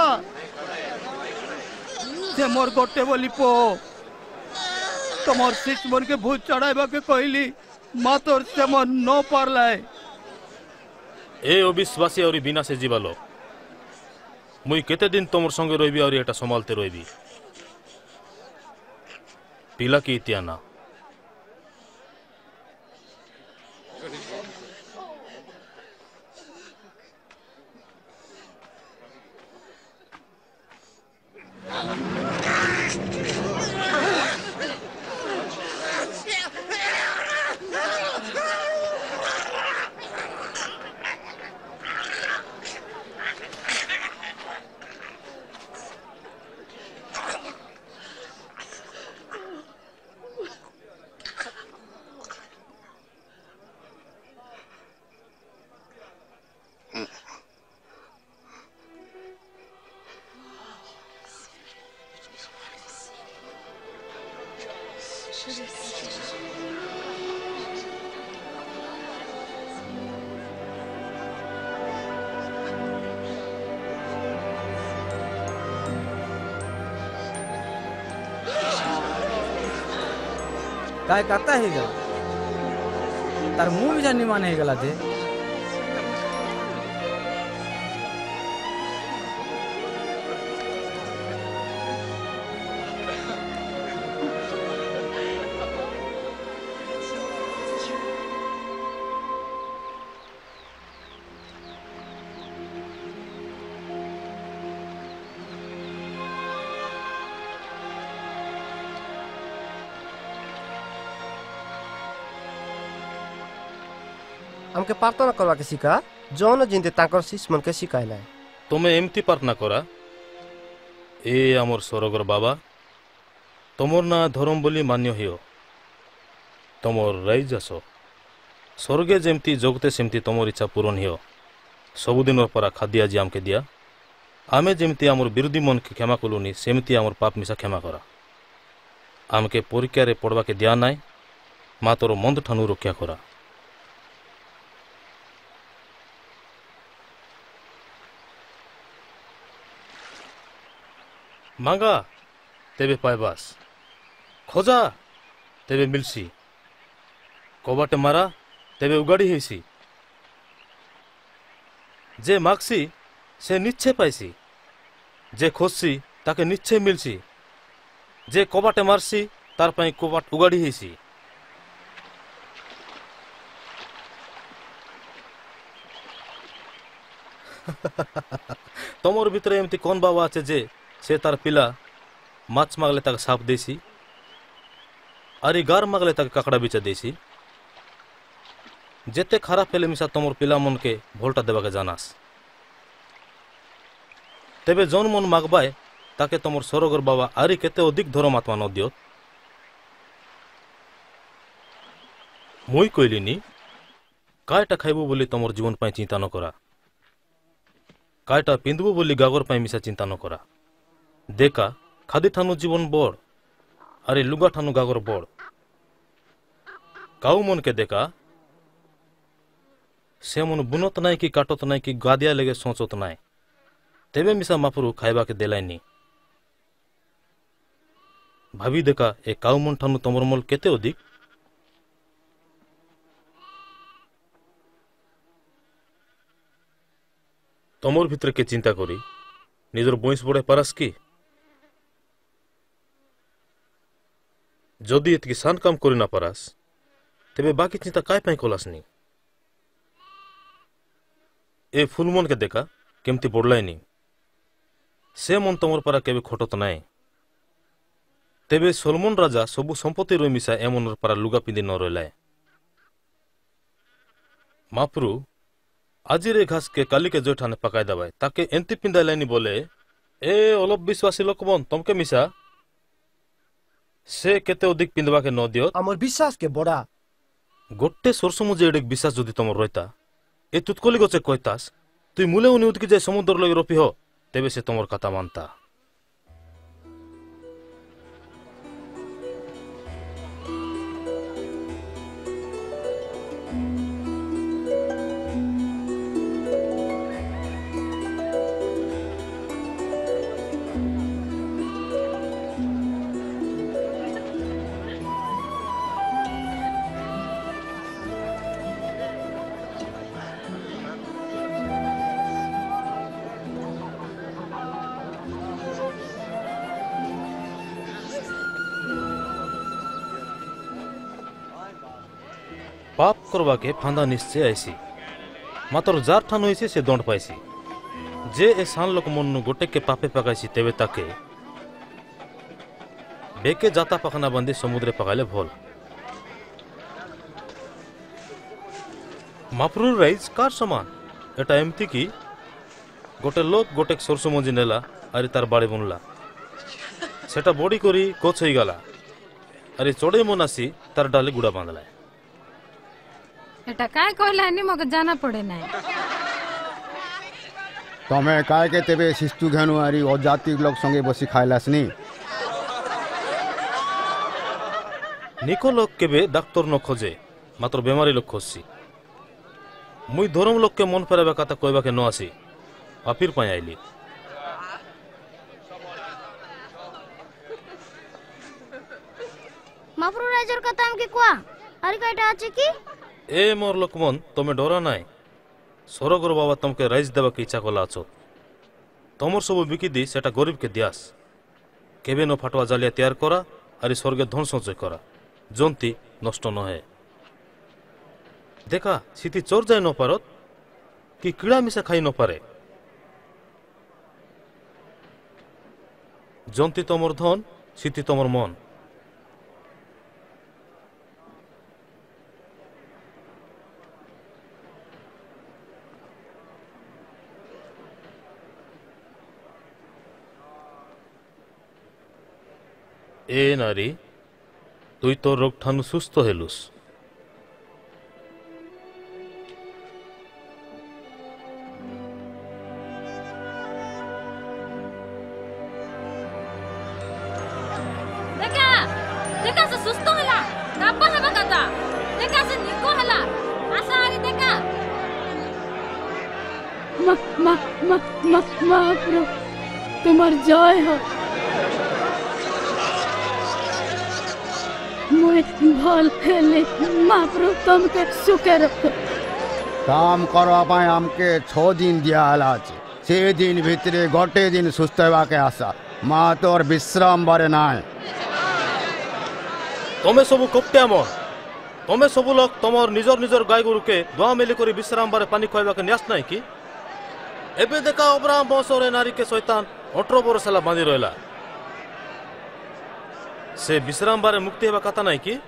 F: से मोर गोटे बोली पो तमर शिष्य मन के भूत चढ़ाइबा के कहली मातोर से मन न पारलाय
M: ए अविश्वासी और बिना से जीवा लोग मुई केते दिन तमर संगे रहिबी और एटा संभालते रहिबी पिला की इतियाना
T: काय काता हे गला तार मुंह भी जानी मान हे गला दे
N: हमके प्रार्थना करवा के सिखा जौन जिंदे ताकर शिष्य मन के सिखाइला
M: तुम्हें एमती प्रार्थना करा ए आमर सरगर बाबा तमर ना धर्म बोली मान्य हियो तमर राइज आस स्वर्गे जेमती जगते सेमती तमर इच्छा पूरण हियो सबुदिन परा खाद्य आज आमके दिया आमे जेमती आमर विरोधी मन के क्षमा कलुनी सेमती आमर पाप मिसा क्षमा करा आमके परीक्षा रे पड़वा के दिया नाय मा तोर मंद ठानु रक्षा करा मांगा तेबे पाइबास खोजा तेबे मिलसी कबाटे मारा तेबे उगाड़ी हेसी जे मागसी से निश्चय पाइसी जे खोजसी ताके निश्चय मिलसी जे कबाटे मारसी तार पाई कबाट उगाड़ी हेसी तमर भितर एमती कौन बाबा आछे जे से तार पिला माछ मागले तक साप देसी आरी गार मागले तक काकड़ा बिचा देसी जेते खराब फेले मिसा तमर पिला मन के भोल्टा देवा के जानास तेबे जौन मन मागबाय ताके तमर सरगर बाबा आरी केते अधिक धर्म आत्मा न दियो मुई कइलिनी कायटा खाइबो बोली तमर जीवन पाई चिंता न करा कायटा पिंदबो बोली गागर पाई मिसा चिंता न करा देखा खादी ठानु जीवन बड़ अरे लुगा ठानु गागर बड़ काऊ मन के देखा से मन बुनत नाई कि काटत नाई कि गादिया लगे सोचत नाई तेबे मिसा मापुरु खाइबा के देलाइनी भाभी देखा ए काऊ मन ठानु तमर मल केते अधिक तमर भितर के चिंता करी निजर बयस बड़े पारास की जदि एतकी सान काम करि ना पारास तेबे बाकी चिंता काय पाई कलासनी ए फुलमन के देखा केमती बड़लाइनी से मन तमर पारा केबे खटत नाय तेबे सोलमन राजा सबु संपत्ति रोई मिसा एमनर पारा लुगा पिंदी न रलाय मापुरु आजिर ए घास के काली के जोठाने पकाय दबाय ताके एंती पिंदा लाइनी बोले ए अलप विश्वासी लोकमन तमके मिसा से केते अधिक पिंदवा के न दियो
N: हमर विश्वास के बड़ा
M: गोटे सोरसो मुझे एडक विश्वास जदि तमर रहता ए तुतकली गचे कहतास तुई मुले उनी उतकी जाय समुद्र लगे रोपी हो तेबे से तमर कथा मानता पाप करवा के फांदा निश्चय ऐसी मात्र जार ठान होइसे से दंड पाइसी जे ए सान लोक मन गोटे के पापे पकाइसी तेबे ताके बेके जाता पखना बंदी समुद्रे पकाइले भोल मापरुर राइज कार समान एटा एमती की गोटे लोक गोटे सरसो मजी नेला आरी तार बाड़ी बुनला सेटा बड़ी करी कोच होई गला आरी चढ़े मन आसी तार डाली गुड़ा बांधला
D: एटा काय कहलानी मग जाना पड़े ना
K: तमे काय के तेबे शिस्तु घेनु आरी अजाति लोग संगे बसी खाइलासनी
M: निको लोक केबे डाक्तर न खोजे मात्र बेमारी लोक खोजसी मुई धर्म लोक के मन फेराबा कथा कहबा के न आसी पापीर पाई आइली
I: महाप्रभु राजर कथा हमके कुआ आरी काटा আছে কি
M: ए मोर लोकमन तमे डरा नाय सरगर बाबा तुमके राइज देवा के इच्छा कला आछो तमर सब बिकी दी सेटा गरीब के दियास केबे न फाटवा जालिया तैयार करा आरी स्वर्गे धन संचय करा जंती नष्ट न है देखा सीती चोर जाय न पारत कि कीड़ा मिसा खाई न पारे जंती तमर धन सीती तमर मन ए नारी तुई तो रोग ठानु सुस्थ हेलुस
D: देखा देखा से सुस्त होला काबल हबा कथा देखा से निको होला आशा आरी देखा
U: मा मा मा मा महाप्रभु तुम्हार जय हो मुझे भल हेले महाप्रभु तुमके सुखे रखो
K: काम करवा पाए हमके छो दिन दिया हला से दिन भितरे गोटे दिन सुस्त होवा के आशा माँ तोर विश्राम बारे नाय
M: तमे सबु कपटिया मन तमे सबु लोग तमर निजर निजर गाय गरु के दुआ मेली करी विश्राम बारे पानी खइबा के न्यास नाही की एबे देखा अब्राहम बंशरे नारी के शैतान अठारह बरस हला बांधी रहला से विश्राम बारे मुक्ति हेबा कथा नाही की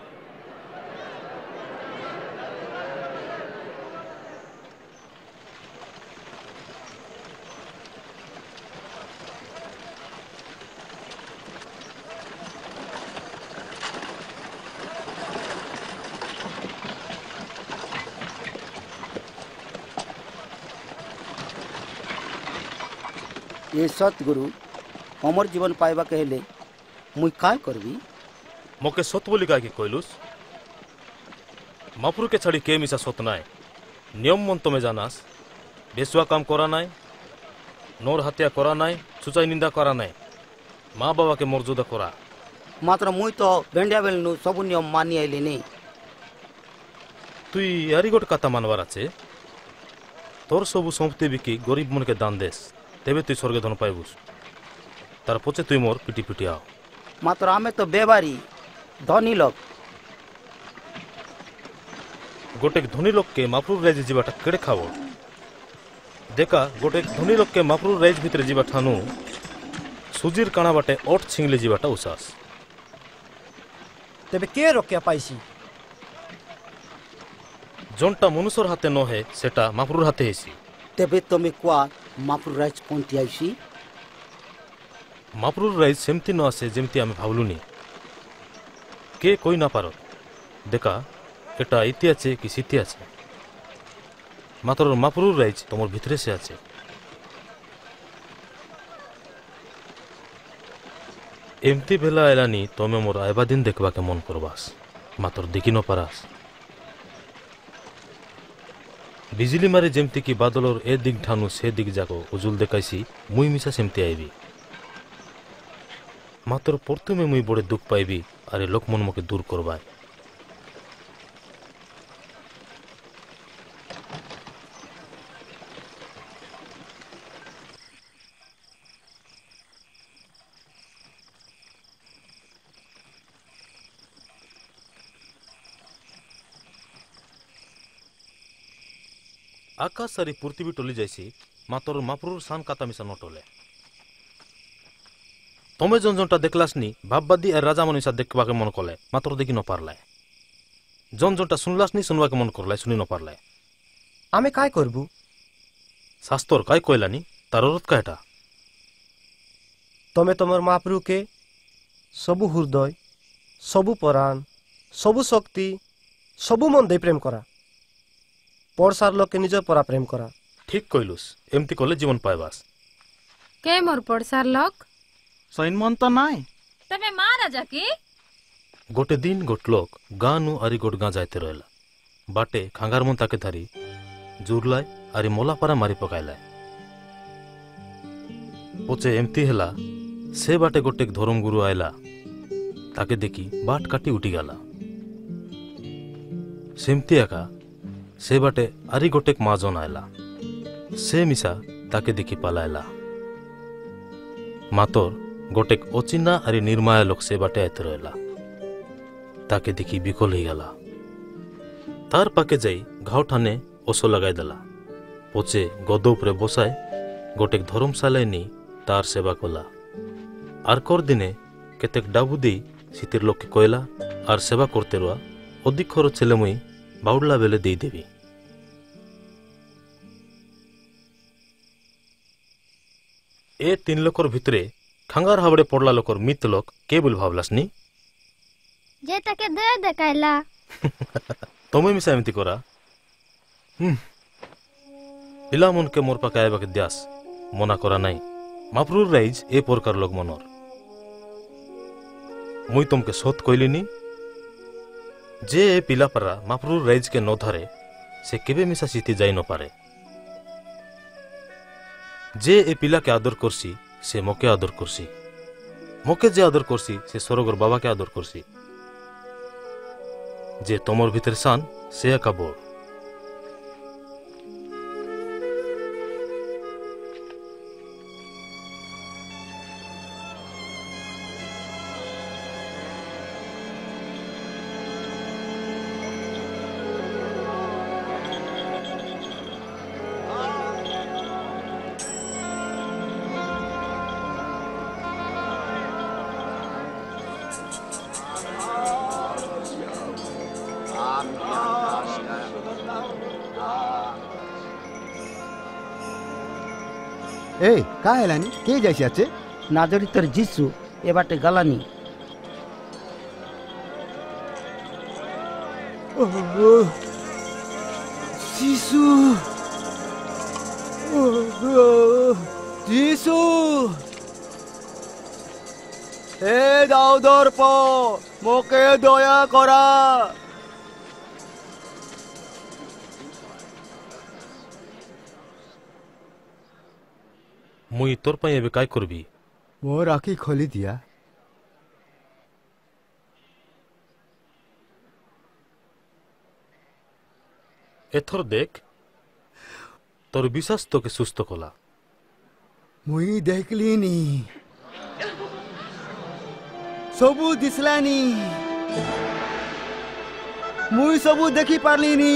F: ये सतगुरु अमर जीवन पाइबा कहले मुई काय करबी
M: मोके सत बोली का कहलुस महाप्रभु के छाड़ी के मिसा सत नाय नियम मन तमे जानास बेसुआ काम करा नाय नोर हत्या करा नाय सुचाई निंदा करा नाय माँ बाबा के मर्यादा करा
F: मात्र मुई तो बेंडिया बेलनु सब नियम मानी आइली नी
M: तुई यारी गोट कथा मानवार आछे तोर सबु संपत्ति बिकी गरीब मन के दान देस तेबे तुई स्वर्गे धन पाइबुस तार पछे तुई मोर पिटी पिटी आओ
F: मात्र आमे तो बेबारी धनी लोग
M: गोटे धनी लोक के महाप्रभु राइज जीवाटा केड़े खाबो देखा गोटे धनी लोक के महाप्रभु राइज भितरे जीवा ठानु सुजीर काना बाटे ओठ छिंगले जीवाटा उसास
N: तेबे के रोकिया पाइसी
M: जोनटा मनुष्यर हाथे न है सेटा महाप्रभुर हाथे हेसी
F: तेबे तमे कुआ महाप्रभु राइज कोनती आइसी
M: महाप्रभुर राइज सेमती न आसे जेमती आमे भावलुनी के कोई ना पारो देखा एटा इति आछे कि सिति आछे मात्र महाप्रभुर राइज तमर भितरे से आछे एमती बेला एलानी तमे मोर आइबा दिन देखबा के मन करबास मात्र देखि न पारास बिजली मारे जेमती कि बादलर ए दिग ठानु से दिग जाको उजुल देखाइसी मुई मिसा सेमती आइबी मात्र प्रथमे मुई बड़े दुख पाइबी आरे लोक मन मके दूर करबाय आकाश सारी पृथ्वी टली जाइसी मात्र महाप्रभुर सान काता मिसा न टले तमे जन जनटा देखलासनी भाबबादी और राजा मनीषा देखबा के मन कले मात्र देखि न पारलाय जन जनटा सुनलासनी सुनबा के मन करलाय सुनि न पारलाय
N: आमे काय करबू
M: शास्त्र काय कइलानी तार अर्थ काटा
N: तमे तमर महाप्रभु के सबु हृदय सबु प्राण सबु शक्ति सबु मन दे प्रेम करा पड़सार लोग के निज परा प्रेम करा
M: ठीक कइलुस एमती कले जीवन पाइबास
C: के मोर पड़सार लोग
G: सैन मन तो नाय
D: तमे मां राजा की
M: गोटे दिन गोट लोक गाँ नु आरी गोट गाँ जाते रहला बाटे खांगार मन ताके धारी जुरलाय आरी मोला पारा मारी पकाइलाय पोचे एमती हेला से बाटे गोटे धर्म गुरु आयला ताके देखी बाट काटी उठी गला सेमती एका से बाटे आरी गोटेक माजन आयला से मिसा ताके देखी पलायला मातोर गोटेक ओचिना आरी निर्माया लोक से बाटे आयते रहला ताके देखी बिकल ही गला तार पाके जाई घाव ठाने ओसो लगाई देला पोचे गद उपरे बसाय गोटेक धर्मशाला नी तार सेवा कला आर कर दिने केतेक डाबू दी सीतिर लोक के कोयला आर सेवा करते रुआ अधिक खरच छेले मुई बाउडला बेले दे देवी ए तीन लोकर भितरे खांगार हावड़े पड़ला लोकर मित लोक के बोल भावलासनी
I: जे ताके दे देखाइला
M: तमे मिसा एमती करा हम पिला मन के मोर पाके आइबा के द्यास मना करा नाही मापरूर राइज ए प्रकार लोग मनर मुई तुमके सोत कइलिनी जे ए पिला पारा मापरूर राइज के न धरे से केबे मिसा सीती जाई न पारे जे ए पिला के आदर करसी से मोके आदर करसी मोके जे आदर करसी से सरगर बाबा के आदर करसी जे तमर भीतर सान से एका बोर
K: ए का हेलानी के जाइसी आचे
F: नाजरी तर जीसु ए बाटे गलानी
Q: ओहो जीसु ओहो जीसु ए दाऊदर पो मोके दया करा
M: मुई तोर पाई एबे काय करबी
K: मोर आखी खोली दिया
M: एथर देख तोर विश्वास तो के सुस्त कला
Q: मुई देखलिनी सबू दिसलानी मुई सबू देखी पारलिनी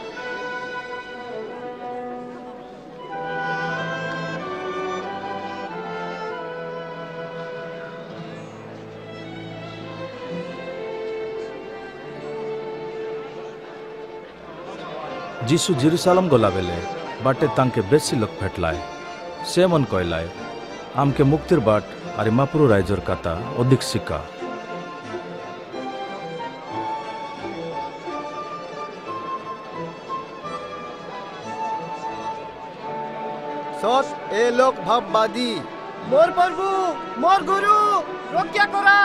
A: जीसु जेरूसालम गला बेले बाटे तांके बेसी लोक भेटलाय से मन कहलाय आमके मुक्तिर बाट आरे मापुरु राइजर काता अधिक सिक्का
Q: सत ए लोक भाववादी मोर प्रभु मोर गुरु रक्षा करा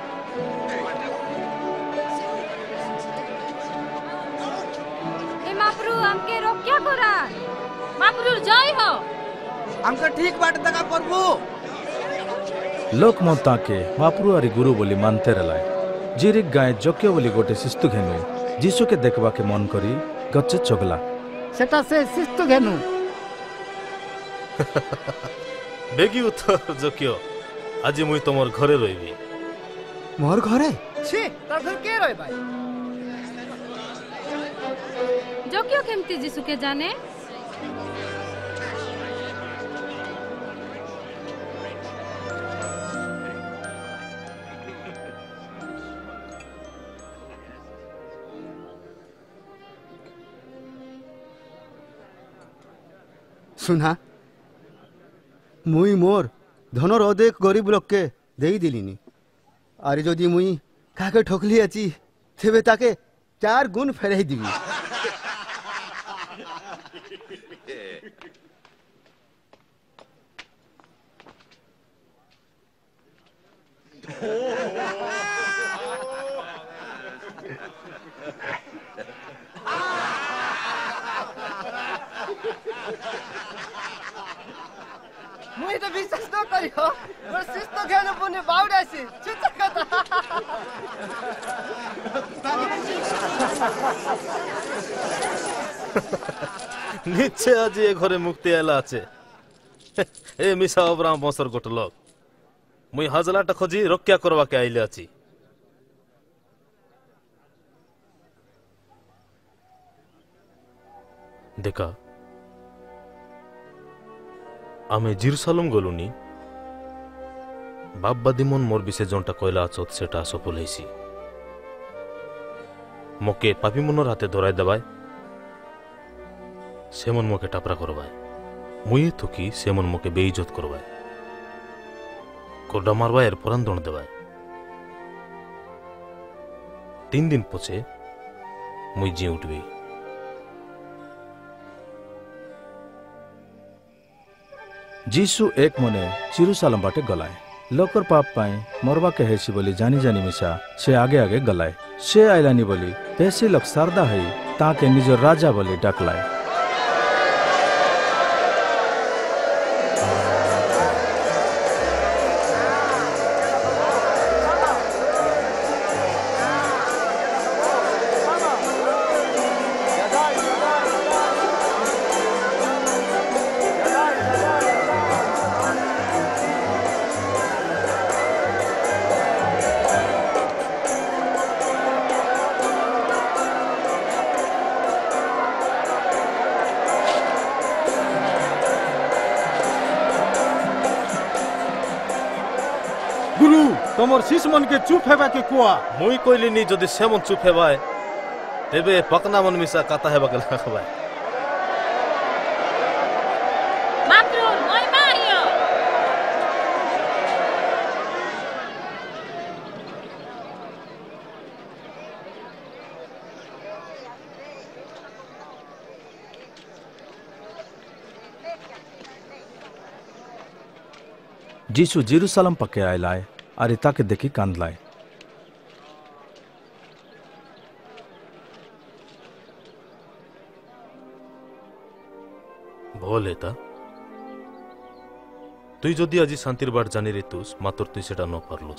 C: मापरू हमके रक्षा करा मापरू जय हो
R: हमके ठीक बाट तका प्रभु
A: लोक मता के मापरू आरी गुरु बोली मानते रहलाय जिरिक गाय जोक्य बोली गोटे शिस्तु घेनु जीसु के देखबा के मन करी गच्चे चगला
F: सेटा से शिस्तु घेनु
M: बेगी उतर जोक्य आज मुई तमर घरे रहिबी
K: मोर घरे
F: छी तर घर के रहे भाई
D: जो क्यों केमती जीसु के जाने
K: सुना मुई मोर धनर अदेक गरीब लोक के देई दिलिनी आरे जदि मुई काके ठोकली आची तेबे ताके चार गुण फेरई दिबी
U: मुई तो विश्वास न करियो मोर शिस्त खेल पुण्य बाउडासी छुचा कथा
M: নিশ্চয় আজি এ ঘরে মুক্তি এলা আছে এ মিশা অবরাম বংশর গোট লোক মুই হাজলাটা খোঁজি রক্ষা করবাকে আইলে আছি দেখা আমি জিরুসালাম গলুনি বাপ বাদিমন মোর বিশে জনটা কয়লা আছত সেটা সফল হয়েছি মকে পাপি মনোর হাতে ধরাই দেবায় সেমন মোকে টাপরা করবায় মুয়ে থুকি সেমন মোকে বেইজত করবায় কোডা মারবায় এর পরান্দন দেবায় তিন দিন পছে মুই জি উঠবি
A: जीसु एक मने जेरूसालम बाटे गलाए लोकर पाप पाए मरवा के हेसी बोली जानी जानी मिसा से आगे आगे गलाए से आइलानी बोली पेसी लोग सारदा है ताके निजो राजा बोली डाकलाए
G: गुरु तमर शिष मन के चुप हेबा के कुआ
M: मुई कइलिनी जदि सेमन चुप हेबाय तेबे पकना मन मिसा काता हेबा के लाखबाय
D: मातृर ओय मारियो
A: जीसु जेरूसालम पके आयलाय अरे ताके देखी कांदलाय
M: भोल हेता তুই যদি আজি শান্তির बाट জানি রেতুস মাত্র তুই সেটা ন পারলস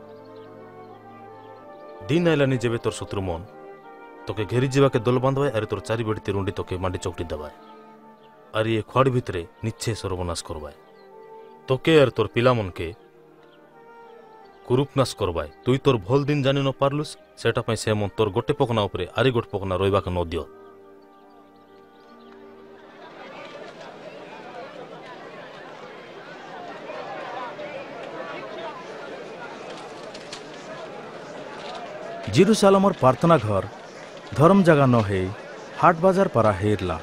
M: দিন আইলানি যেবে তোর শত্রু মন তোকে ঘেরি যাবাকে দল বাঁধবায় আর তোর চারি বেড়িতে রুন্ডি তোকে মাটি চকটি দেবায় আর এ খড় ভিতরে নিচ্ছে সর্বনাশ করবায় তোকে আর তোর পিলামনকে কুরুপনাশ করবায় তুই তোর ভুল দিন জানি ন পারলুস সেটা পাই সেমন তোর গোটে পকনা উপরে আরি গোট পকনা রইবাকে ন দিও
A: जेरूसालम और प्रार्थना घर धर्म जगह न है हाट बाजार परा हेरला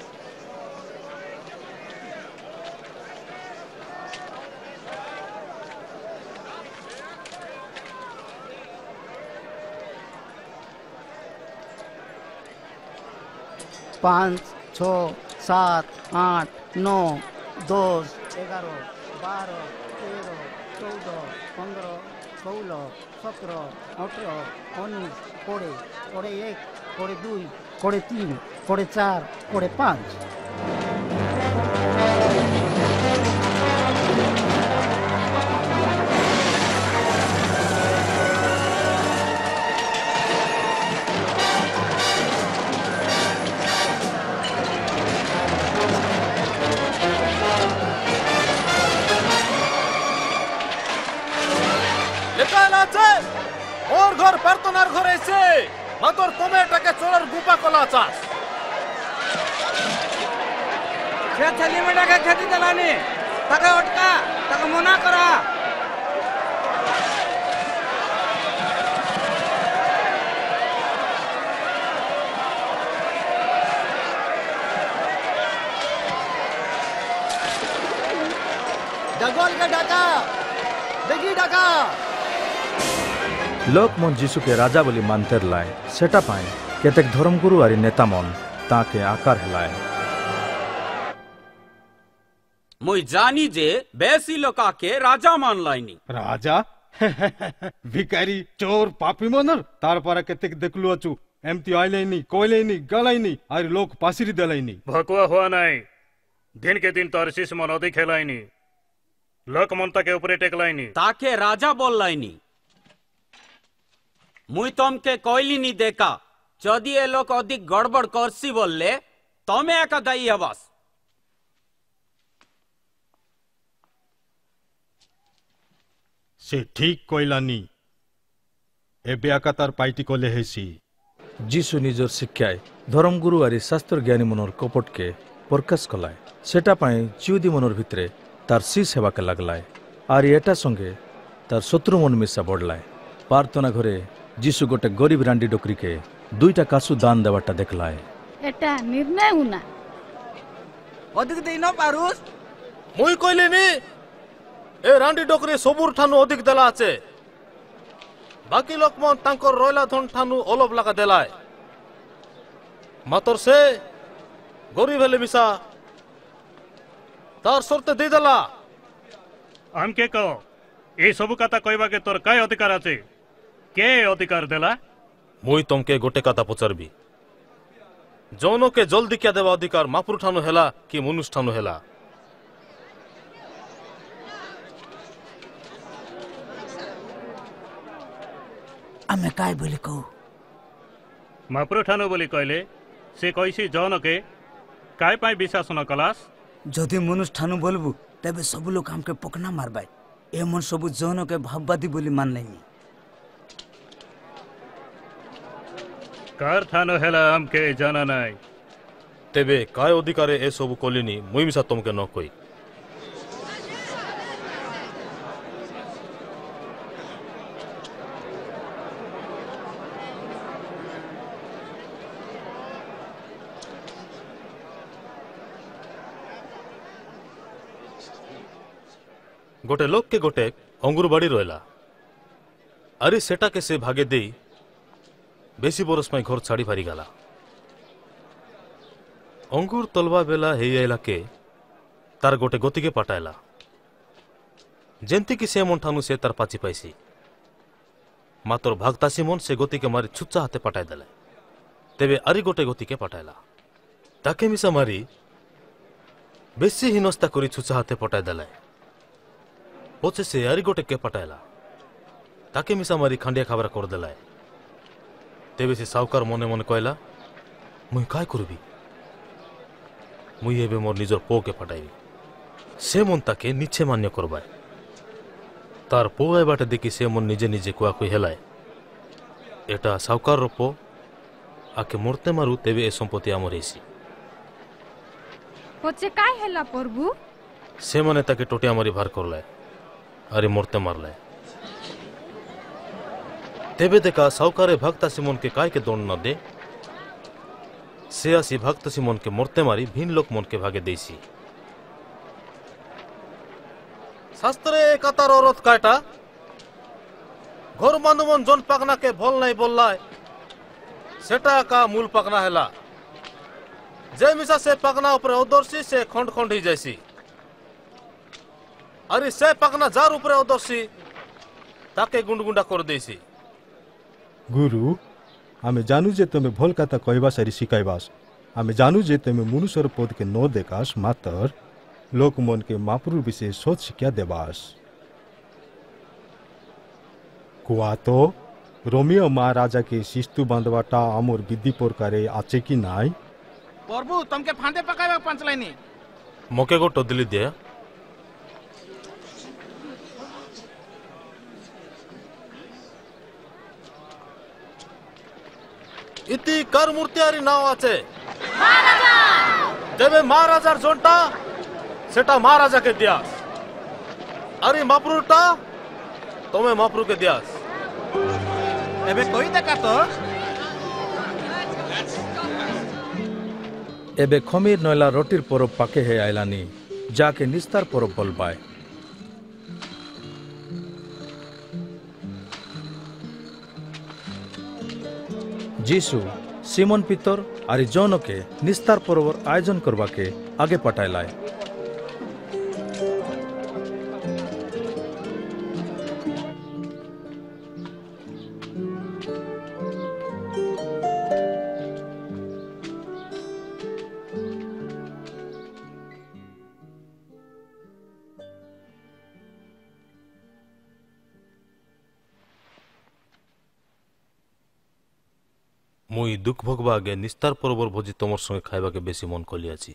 F: पाँच छ सात आठ नौ दस एगारो बारह तेरह चौदह पंद्रह षोलो सत्रह अठारह उन्नीस कोड़े कोड़े एक कोड़े दुई कोड़े तीन कोड़े चार कोड़े पाँच
S: और घर प्रार्थनार घर एसे मातर तुम्हें एटाके चोरेर गुपा कला चास
U: সে ছেলে মেয়েটাকে খেতে দিলানি তাকে অটকা তাকে মনা করা
Q: जगोल के डाका देखी डाका
A: लोक मन जीसु के राजा बोली मानते लाए सेटा पाए केतेक धर्मगुरु आरी नेता मन ताके आकार हेलाए
J: मुई जानी जे बेसी लोका के राजा मान लाइनी
G: राजा भिकारी चोर पापी मनर तार पारा केतेक देखलु अछु
B: एमती आइलेनी कोइलेनी गलाइनी आरे लोक पासिरी देलाइनी
L: भकुआ हुआ नहीं दिन के दिन तार शिष्य मन अधिक हेलाइनी लोक मन ताके ऊपरे टेकलाइनी
J: ताके राजा बोललाइनी मुई तमके कोइलिनी देखा जदि ए लोक अधिक गड़बड़ करसी बोलले तमे एका दायी हबास
B: से ठीक कोइलानी एबे आका तार पाइटी कोले हेसी
A: जीशु निजर शिक्षाय धर्मगुरु आरी शास्त्र ज्ञानी मनर कपट के प्रकाश कलाय सेटा पाए चिउदी मनर भितरे तार शीश हेबाके लागलाय आरी एटा संगे तार शत्रु मन मिसा बढ़लाय प्रार्थना घरे जीशु गोटे गरीब रांडी डोकरी के दुईटा कासु दान देवाटा देखलाय
V: एटा निर्णय हुना
U: अधिक देई न पारुस
M: मुई कइलेनी ए रांडी डोकरी सबुर ठानु अधिक देला आछे बाकी लोक मन तांकर रोयला धन ठानु अलप लगा देलाय मातर से गरीब हेले मिसा तार शर्त दे देला
L: हमके कहो ए सब कथा कहबा के तोर काय अधिकार आछे के अधिकार देला
M: मुई तमके गोटे कथा पचारबी जौनो के जल्दी क्या देवा अधिकार मापुर ठानु हेला कि मनुष्य ठानु हेला
F: आमे काय बोली कहू
L: महाप्रभु ठानु बोली कहले से कैसी जौन के काय पाई विश्वास न कलास
F: जदि मनुष्य ठानु बोलबू तबे सब लोग हमके पकना मारबाय ए मन सब जौन के भाववादी बोली मान लेनी
L: कार ठानु हेला हमके जाना नाय
M: तेबे काय अधिकारे ए सब कोलिनी मुई मिसा तमके न कोई गोटे लोक के गोटे अंगुर बाड़ी रहा अरे सेटा के से भागे दे बेसी बरस में घर छाड़ी फारी गला अंगुर तलवा बेला हे आइला के तार गोटे गति के पटाइला जेंती कि से मन ठानु से तार पाची पाइसी मातर भागतासी मन से गति के मारी छुच्चा हाथे पटाई देले तेबे आरी गोटे गति के पटाइला ताके मिसा मारी बेसी हिनस्ता करी छुच्चा हाथे पटाई देले पचे से आरी गोटे के पटाइला ताके मिसा मारी खांडिया खाबरा कर देला तेबे से सावकार मने मने कहला मुई काय करबी मुई एबे मोर निजर पो के पटाइबी से मन ताके निचे मान्य करबाय तार पो आय बाटे देखी से मन निजे निजे कुआ कोई हेलाय एटा सावकार रो पो आके मरते मारु तेबे ए संपत्ति आमर हेसी
C: पचे काय हेला प्रभु
M: से मने ताके टोटिया मारी भार करलाय अरे मरते मारलाय तेबे देखा सावकारे भक्त सिमन के काय के दंड न दे से आसी भक्त सिमन के मरते मारी भिन्न लोक मन के भागे देसी शास्त्रे कतार औरत काटा घर बांधुमन जन पाकना के भल नहीं बोललाय सेटा का मूल पाकना हेला जे मिसा से पाकना ऊपर उदर्शी से खंड खंड ही जैसी अरे से पाकना जार ऊपर उदर्शी ताके गुंडगुंडा कर देसी
B: गुरु आमे जानू जे तमे भल कथा कहबा सारी शिकायबास आमे जानू जे तमे मनुष्यर पद के न देकास मातर लोक मन के महाप्रभु विषय सोच शिक्षा देबास कुआ तो रोमियो महाराजा के शिस्तु बांधवाटा आमोर विधि प्रकारे आचे कि नाई
U: प्रभु तमके फांदे पकावे पंचलाइनी
M: मके को टोदली दे इति कर मूर्तियारी नाव आचे महाराजा जेबे महाराजार जोंटा सेटा महाराजा के दियास अरे महाप्रभुटा तमे महाप्रभु के दियास
U: एबे कोई देखा तो
A: एबे खमीर नयला रोटीर परब पाके हे आइलानी जाके निस्तार परब बोलबाय जीशु सिमन पितर आरी जौन के निस्तार पर्वर आयोजन करवा के आगे पटाइलाय
M: মুই দুঃখ ভোগবা আগে নিস্তার পরবর ভোজি তোমার সঙ্গে খাইবাকে বেশি মন কলিয়াছি।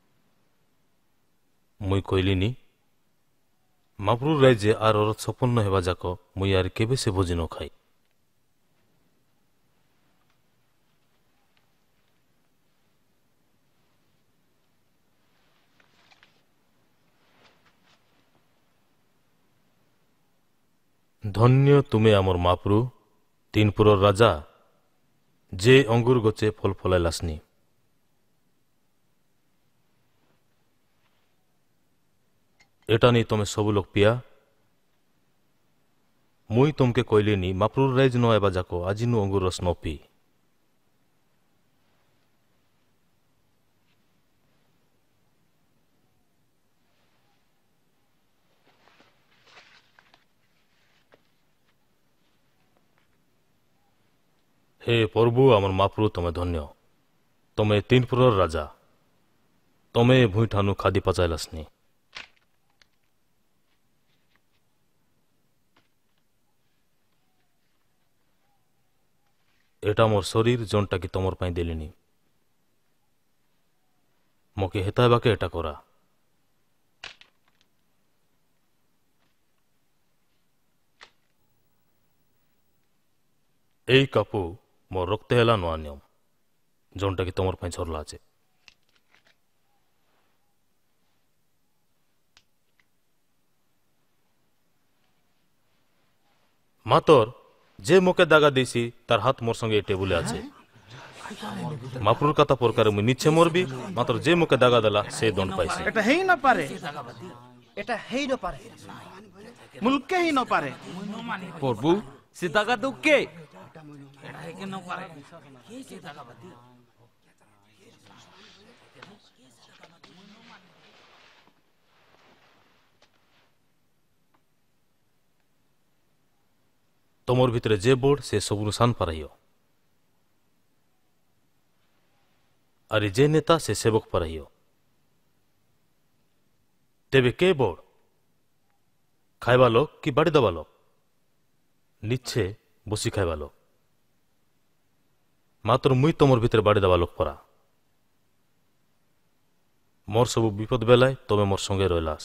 M: মুই কইলিনি মাপরুর রাজ্যে আর অরথ সপন্ন হেবা যাক মুই আর কেবে সে ভোজি ন খাই। ধন্য তুমি আমার মাপরু তিনপুরর রাজা, যে অঙ্গুর গছে ফল ফলাইলাসনি। এটা নি তুমি সবু লোক পিয়া মুই তোমকে কইলিনি মাপরুর রাইজ ন এবা যাক আজিনু অঙ্গুর রস ন পি। হে প্রভু আমার মাপরু তুমি ধন্য, তুমি তিনপুরর রাজা, তুমি ভুঁই ঠানু খাদি পাচাইলাসনি। এটা মোর শরীর জনটা কি তোমার পাই দেলিনি, মকে হেতাইবাকে এটা করা। এই কাপু মোর রক্তে হেলা নয়া নিয়ম জনটা কি তোমার পাই ছরলা আছে। মাতর যে মোকে দাগা দিয়েছি তার হাত মোর সঙ্গে এই টেবুলে আছে। মাপরুর কথা প্রকারে মুই নিচ্ছে মরবি, মাত্র যে মোকে দাগা দেলা সে দণ্ড পাইছে।
G: এটা হেই না পারে, এটা হেই না পারে, মুলকে হেই না পারে।
O: প্রভু সে দাগা দু কে?
M: তোমার ভিতরে যে বোর্ড সে সবুর সান পারাইও, আর যে নেতা সে সেবক পারাইও। তেবে কে বোর্ড, খাইবা লোক কি বাড়ি দেবা লোক? নিচ্ছে বসি খাইবা লোক। মাত্র মুই তোমার ভিতরে বাড়ি দেবা লোক পরা। মোর সবু বিপদ বেলায় তবে মোর সঙ্গে রইলাস।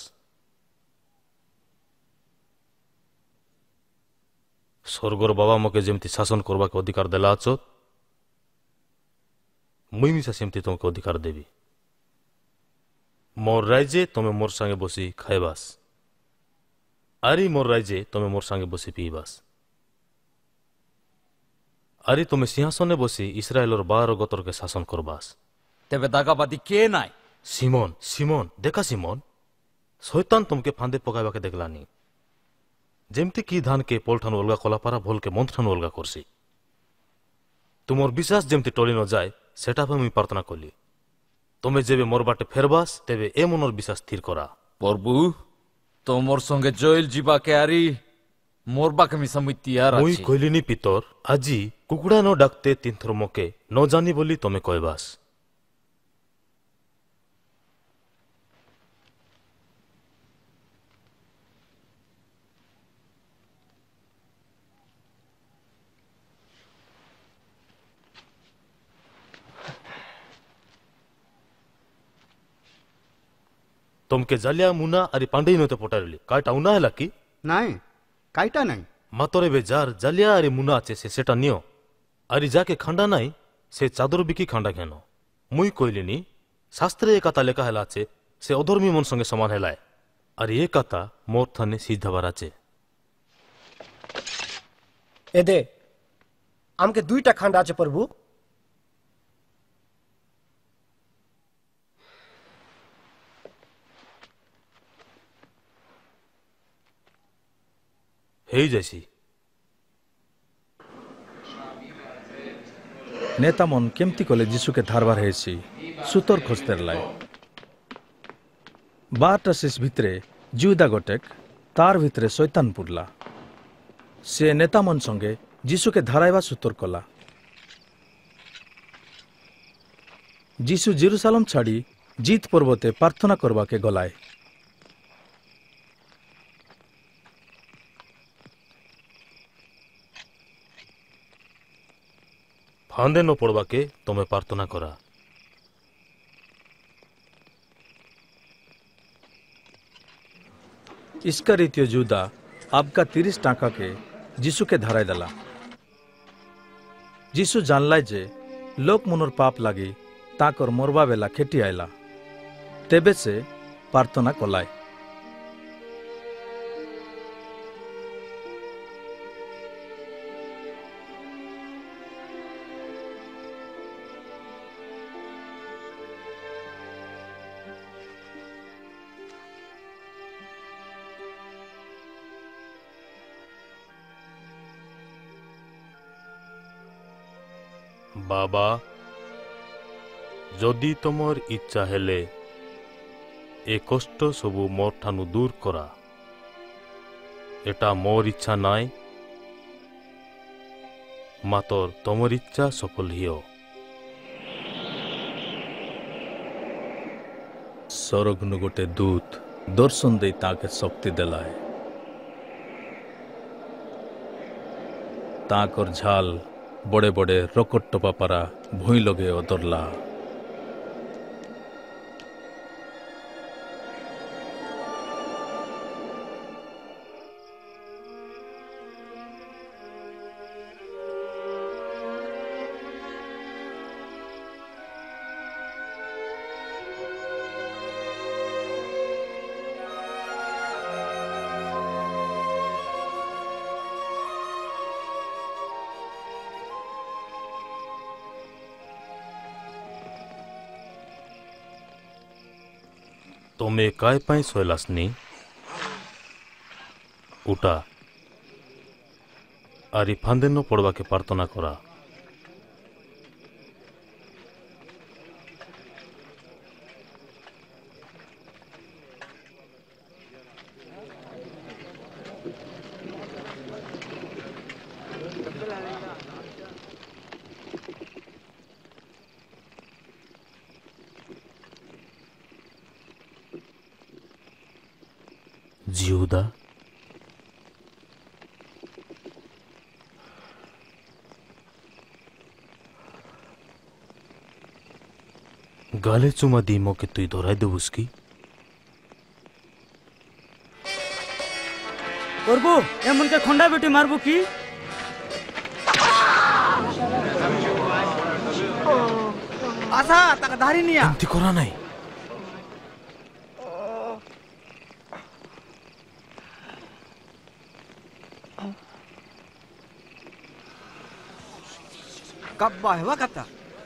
M: স্বর্গর বাবা মকে যেমতি শাসন করবাকে অধিকার দেলা আছ, মুই মিশা সেমতি তোমাকে অধিকার দেবি। মোর রাইজে তুমি মোর সঙ্গে বসি খাইবাস, আরি মোর রাইজে তুমি মোর সঙ্গে বসি পিইবাস। আরি তুমি সিংহাসনে বসি ইসরায়েলর বারো গতরকে শাসন করবাস।
O: তেবে দাগাবাদী কে নাই?
M: সিমন, সিমন দেখা সিমন, শৈতান তোমাকে ফাঁদে পকাইবাকে দেখলানি। যেমতি কি ধানকে পোলঠানু অলগা কলাপারা ভোলকে মন্ত্রানু অলগা করছি। তোমার বিশ্বাস যেমতি টলি ন যায় সেটা আমি প্রার্থনা করলি। তুমি যেবে মোর বাটে ফেরবাস তেবে এ মনর বিশ্বাস স্থির করা।
O: প্রভু তোমার সঙ্গে জয়েল জীবাকে আরি মোরবাকে মিশা মুই তিয়ার
M: মুই
O: আছি।
M: কইলিনি পিতর আজি কুকুড়া ন ডাকতে তিনথর মকে ন জানি বলি তুমি কইবাস। तुमके जालिया मुना अरे पांडे नते पटारली काटा उना हैला की
K: নাই কাইটা নাই
M: मातोरे बेजार जालिया अरे मुना आचे से सेटा नियो अरे जाके खांडा नाई से चादर बिकी खांडा घेनो मुई कइलिनी शास्त्रे ए कथा लेखा हैला आचे से अधर्मी मन संगे समान हैलाय अरे ए कथा मोर थाने सिद्धाबार आचे।
N: एदे आमके दुईटा खांडा आचे प्रभु।
M: हेई जैसी
A: नेता मन केमती कले जीशु के धारबार हेसी सुतर खोजते लाई बारटा शेष भितरे जुदा गोटेक तार भितरे शैतान पुरला से नेता मन संगे जीशु के धाराइबा सुतर कला। जीशु जेरुसालम छाड़ी जीत पर्वते प्रार्थना करवा के गलाए।
M: फांदे न पड़वा के तुम्हें प्रार्थना करा।
A: इस्करियोती यहूदा आपका तीस टाका के जीशु के धराई देला। जीशु जानलाई जे लोक मनोर पाप लागी ताकर मरवा बेला खेटी आयला, तेबे से प्रार्थना कलाय।
M: बाबा जदि तुमर इच्छा हेले ए कष्ट सबू मोर ठानु दूर करा। एटा मोर इच्छा नाय, मातर तुमर इच्छा सफल हियो।
A: सरगनु गोटे दूत दर्शन दे ताके शक्ति देलाय। ताकर झाल बड़े बड़े रकट टपा पारा भूई लगे अदरला।
M: तुम्हें काय पाई सोयलासनी उठा आरी फांदे न पड़वा के प्रार्थना करा। यहूदा गाले चुमा दी मौके तुई दोहराई दे उसकी।
H: करबो ए मन के खंडा बेटी मारबो की?
U: आशा तक धारी निया
M: एमती करा नहीं।
U: कब्बा है वकता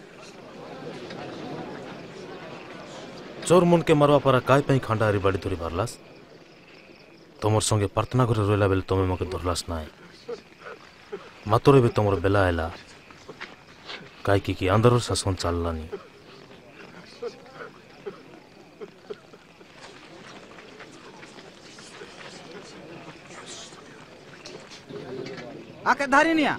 M: चोर मन के मारवा पारा काय पाई खांडा हरी बाड़ी धरी बारलास। तुमर संगे प्रार्थना करे रोइला बेले तुमे मके धरलास नाय। मातरे बे तुमर बेला आयला काय की की अंदर शासन चाललानी।
U: आके धारी निया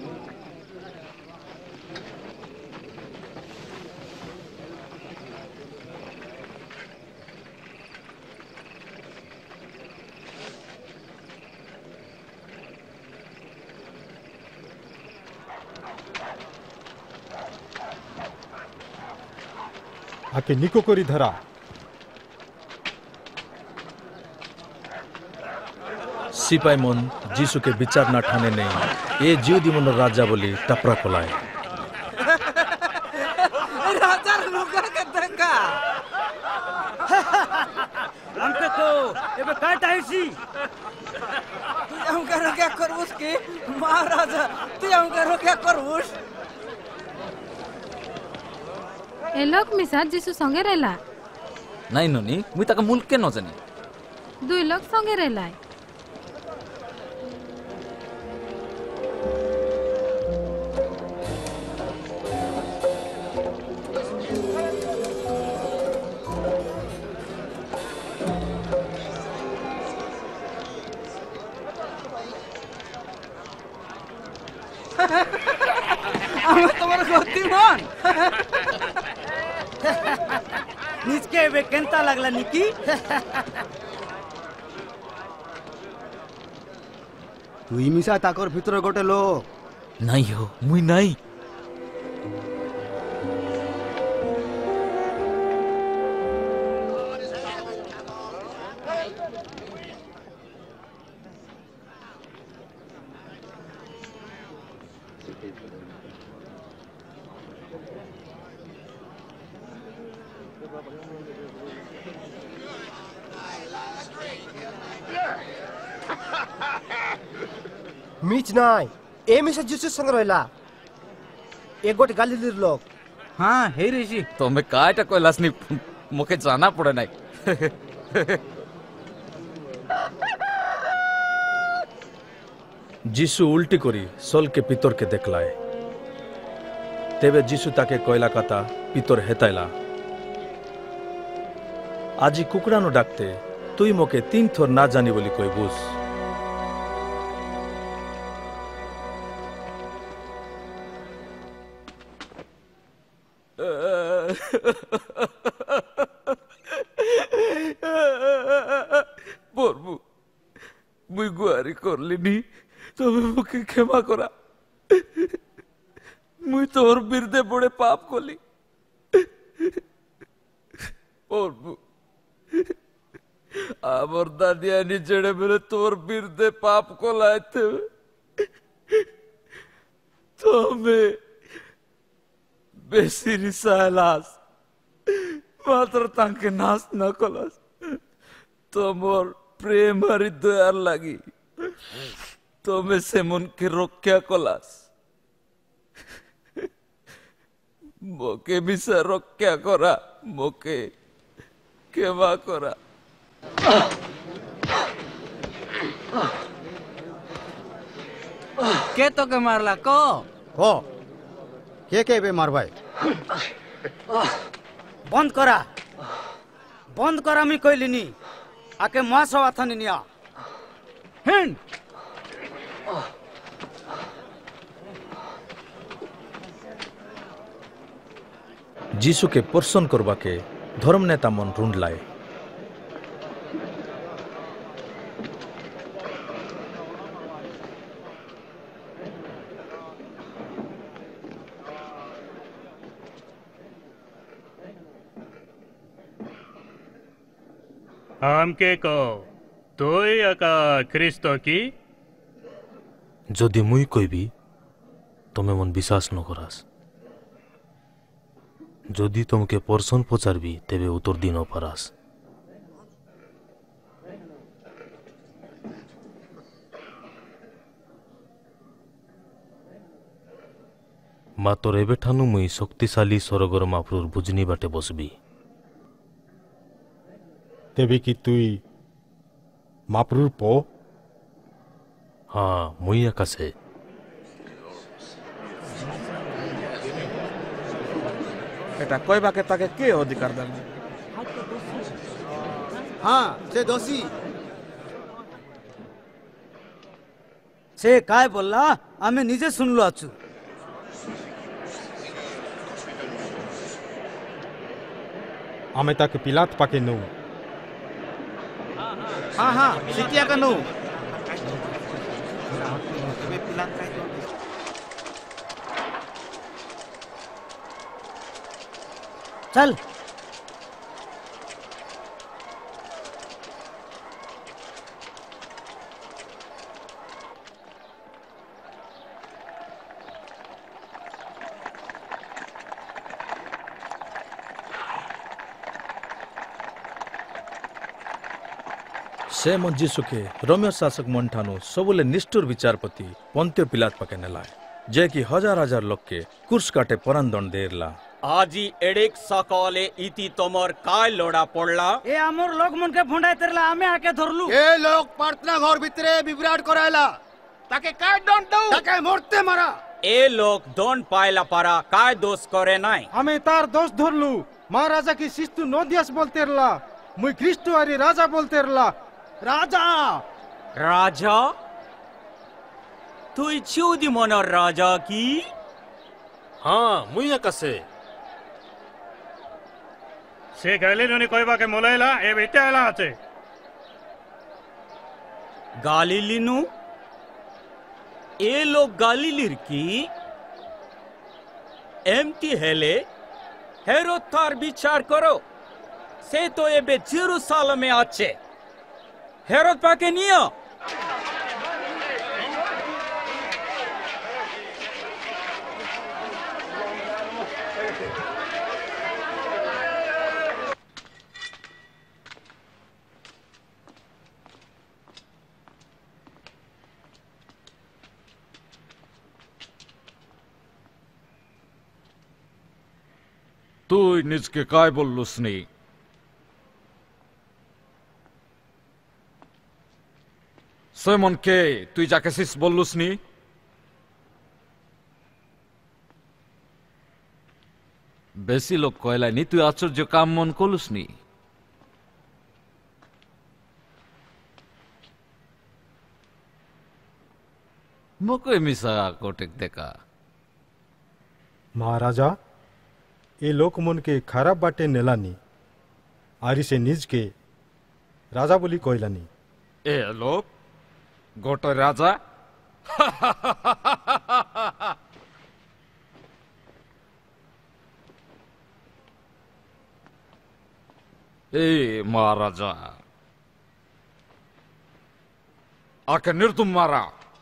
B: आके निको करी धरा।
A: सिपाही मन जीसु के विचार ना ठाने नहीं ये जीव दिमन राजा बोली टपरा कोलाए।
U: राजा रुका के देखा
H: हमके तो एबे काय टाइसी
U: तू हमके रोके करबुस की महाराजा तू हमके रोके करबुस।
C: ए लोक मिसा जीसु संगे रहला
O: नहीं ननी मुई ताका मुल्क के न जाने।
C: दुई लोग संगे रहला।
U: हम तुम्हारे गति मान
H: निचके बे केंता लागला निकी।
K: तुई मिसा ताकर भीतर गोटे लोक
O: नहीं हो मुई नहीं।
N: মিছ নাই এ মিছে যিশু সঙ্গ রইলা এ গোটে গালিলির লোক
T: হ্যাঁ হে ঋষি
O: তুমি কাইটা কইলাসনি মুখে জানা পড়ে নাই
A: যিশু উল্টি করি সলকে পিতরকে দেখলায় তেবে যিশু তাকে কয়লা কাতা পিতর হেতাইলা আজি কুকুরানো ডাকতে তুই মোকে তিন থর না জানি বলি কই বুঝ
O: প্রভু মুই গুয়ারি করলিনি তবে মুখে ক্ষমা করা মুই তোর বিরুদ্ধে বড়ে পাপ করলি প্রভু আমার দাদিয়া নিজেড়ে বেলে তোর বিরুদ্ধে পাপ কলাইতে তুমি বেশি রিসাইলাস মাত্র তাকে নাশ না কলাস তোমার প্রেম হারি দয়ার লাগি তুমি সেমনকে রক্ষা কলাস মোকে মিশা রক্ষা করা মোকে ক্ষমা করা
T: কে তোকে মারলা ক
K: ও কে কে বে মারবাই
T: বন্ধ করা বন্ধ করা আমি কইলিনি আকে মাস আথানি নিয়া হেন
A: যিশুকে পর্ষণ করবাকে ধর্ম নেতা মন রুণ্ডলায়
L: हमके को তোই একা খ্রিস্ট কি
M: যদি মুই কইবি তুমি মন বিশ্বাস ন করাস যদি তোমাকে পর্ষণ পচারবি তেবে উত্তর দিন পারাস মাতর এবেঠানু মুই শক্তিশালী স্বর্গর মাপুর বুঝনি বাটে বসবি
B: তেবে কি তুই মাপরুর প
M: হ্যাঁ মুই আকাশে
G: এটা কইবাকে তাকে কে অধিকার দেবে
K: হ্যাঁ সে দোষী
T: সে কায় বললা আমি নিজে শুনলো আছু
B: আমি তাকে পিলাত পাকে নৌ
G: हाँ हाँ सिटिया का नो
T: चल
A: ସେ ମନ ଯୀଶୁକେ ରୋମିଓ ଶାସକ ମନଠାନୁ ସବୁଲେ ନିଷ୍ଠୁର ବିଚାରପତି ପନ୍ତିୟ ପିଲାତ ପାକେ ନେଲାଏ ଯେ କି ହଜାର ହଜାର ଲୋକେ କୁର୍ସ କାଟେ ପରାନ୍ଦଣ ଦେରଲା
J: আজি এড়েক সকালে ইতি তোমার কায় লোড়া পড়লা
T: এ আমর লোক মনকে ভন্ডাই তেরলা আমি আকে ধরলু
K: এ লোক প্রার্থনা ঘর ভিতরে বিভ্রাট করাইলা তাকে কায় দণ্ড দাও তাকে মরতে মারা
J: এ লোক দন পায়লা পারা কায় দোষ করে নাই
B: আমি তার দোষ ধরলু মহারাজা কি শিস্তু নদিয়াস বলতেরলা মুই খ্রিস্ট আরি রাজা বলতেরলা
J: রাজা রাজা তুই চৌদি মনের রাজা কি
M: হ্যাঁ মুই আকাশে
L: সে গালিলুনি কইবাকে মোলাইলা এ বিটাইলা আছে
J: গালিলিনু এ লোক গালিলির কি এমটি হেলে হেরোদ তার বিচার করো সে তো এবে জেরুসালেমে আছে হেরোদ পাকে নিও
O: তুই নিজকে কায় বললুস নি? সেমন কে তুই যাকে সিস বললুস নি? বেশি লোক কয়লায়নি, তুই আশ্চর্য কাম মন করলুস নি? মোকে মিশা কোটেক দেখা।
B: महाराजा ए लोक मन के खराब बाटे नेलानी आरी से निज के राजा बोली कोयलानी।
O: ए लोक गोटे राजा ए महाराजा आके निर्दुम मारा।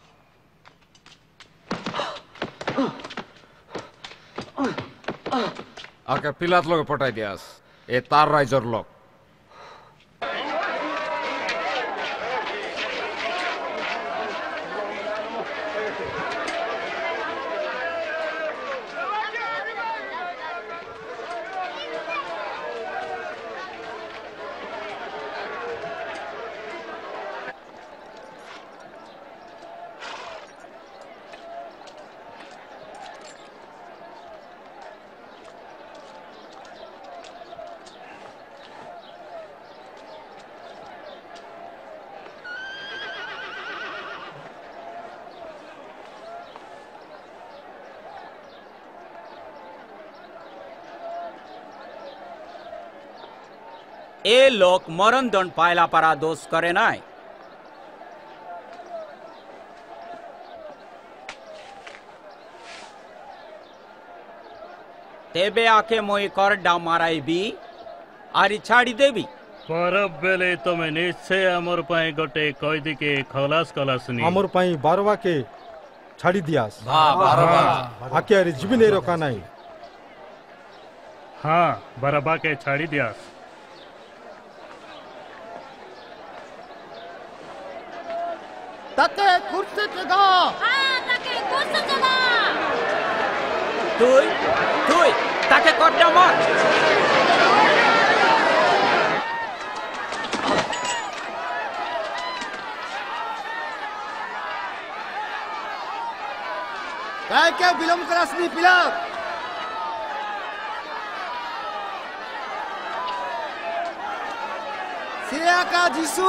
O: आके पिलात लोग पटाई दियास ए तार राइजर लोग।
J: ए लोक मरण दंड पायला पारा दोष करे नाय। तेबे आके मोई कर डा माराई भी आरी छाड़ी देबी।
L: परब बेले तमे निश्चय अमर पाए गोटे कैदी के खलास कलासनी
B: अमर पाई बारवा के छाड़ी दियास।
L: हाँ, बारवा।
B: आके अरे जीवी नहीं रोका नहीं।
L: हाँ बरबा के छाड़ी दियास।
F: ताके कुर्सी जगा।
D: हाँ ताके कुर्सी जगा।
J: तुई तुई ताके कोड्डा मार।
F: काय क्या विलंब करासनी पिला। सिया का जीसू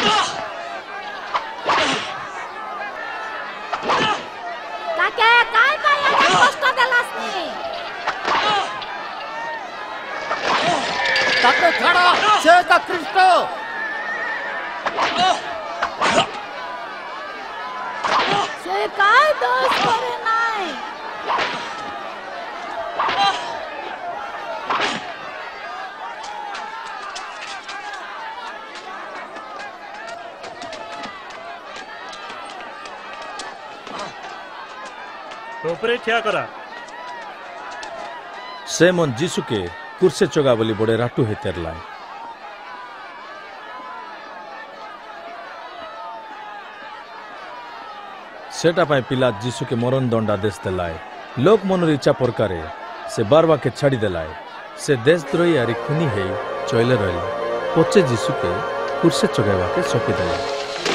V: ताके काय काय याने कष्ट देलासनी।
F: ताके खड़ा से का क्रिस्टो
V: से काय दोष करे नाय।
L: टोपरे क्या करा
A: से मन जीसु के कुर्से चोगा बोली बड़े राटू है तेरलाए। सेटा पाए पिला जीसु के मरण दंड आदेश देलाए। लोक मनर इच्छा प्रकारे से बारवा के छाड़ी देलाए। से देशद्रोही आरी खुनी है चले रही पचे जीसु के कुर्से चोगावा के सौंपी देलाए।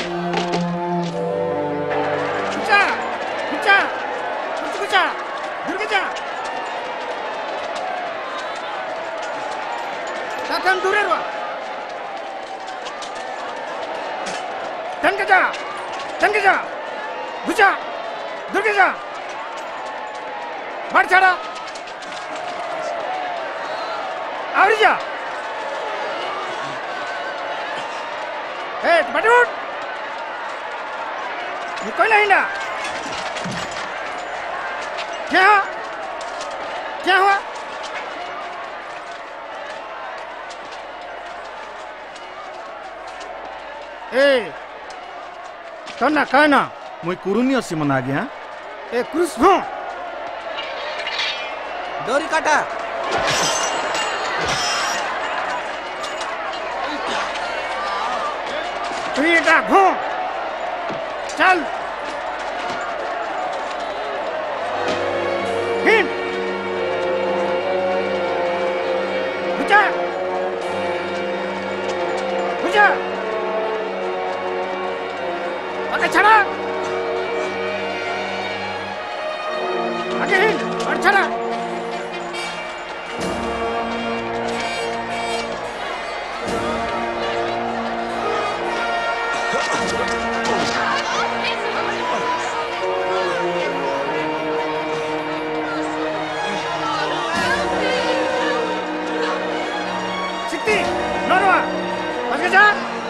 F: दूरे रहो। तन के जा, तन के जा, घुसा, दूर के जा, बढ़ चढ़ा, आवड़ी जा, ए बटूट, निकल नहीं ना, क्या, क्या हुआ? ए तना काना
G: मुई कुरुनी असी मन आ गया।
F: ए कृष्ण
U: डोरी काटा।
F: तू ये टा घो चल हिन
E: जा जा आगे छड़ा आगे हिल और छड़ा सिक्ति नरवा बस जा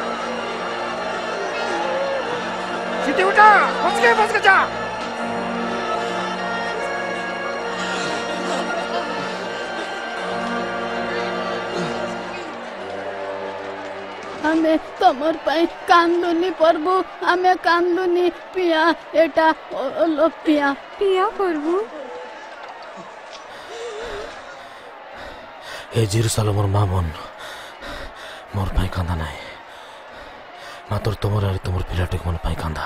E: सिक्ति उठा बस के बस जा
V: आमे तमर पाई कांदुनी प्रभु आमे कांदुनी पिया एटा ओलो पिया पिया प्रभु
M: हे जेरुसालेमर माँ मन मोर पाई कांदा नाई मात्र तुमर आरी तुमर पिलाटिक मन पाई कांदा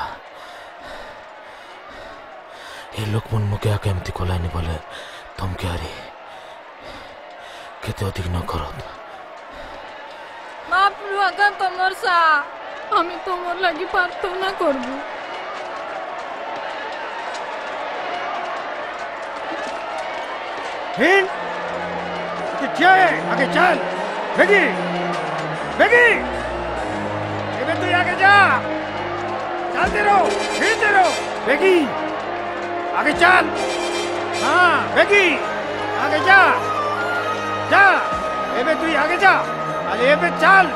M: हे लोक मन मुके आके एमती कोलाइनी बोले तुम के आरी केते अधिक न करत
V: महाप्रभु अगर तमर सा हमें तमर लगी प्रार्थना करबू
E: हिंद क्या है आगे चल बेगी बेगी ये तू आगे जा चलते रहो हिलते रहो बेगी आगे चल हाँ बेगी आगे जा जा ये तू आगे जा अरे ये पे चल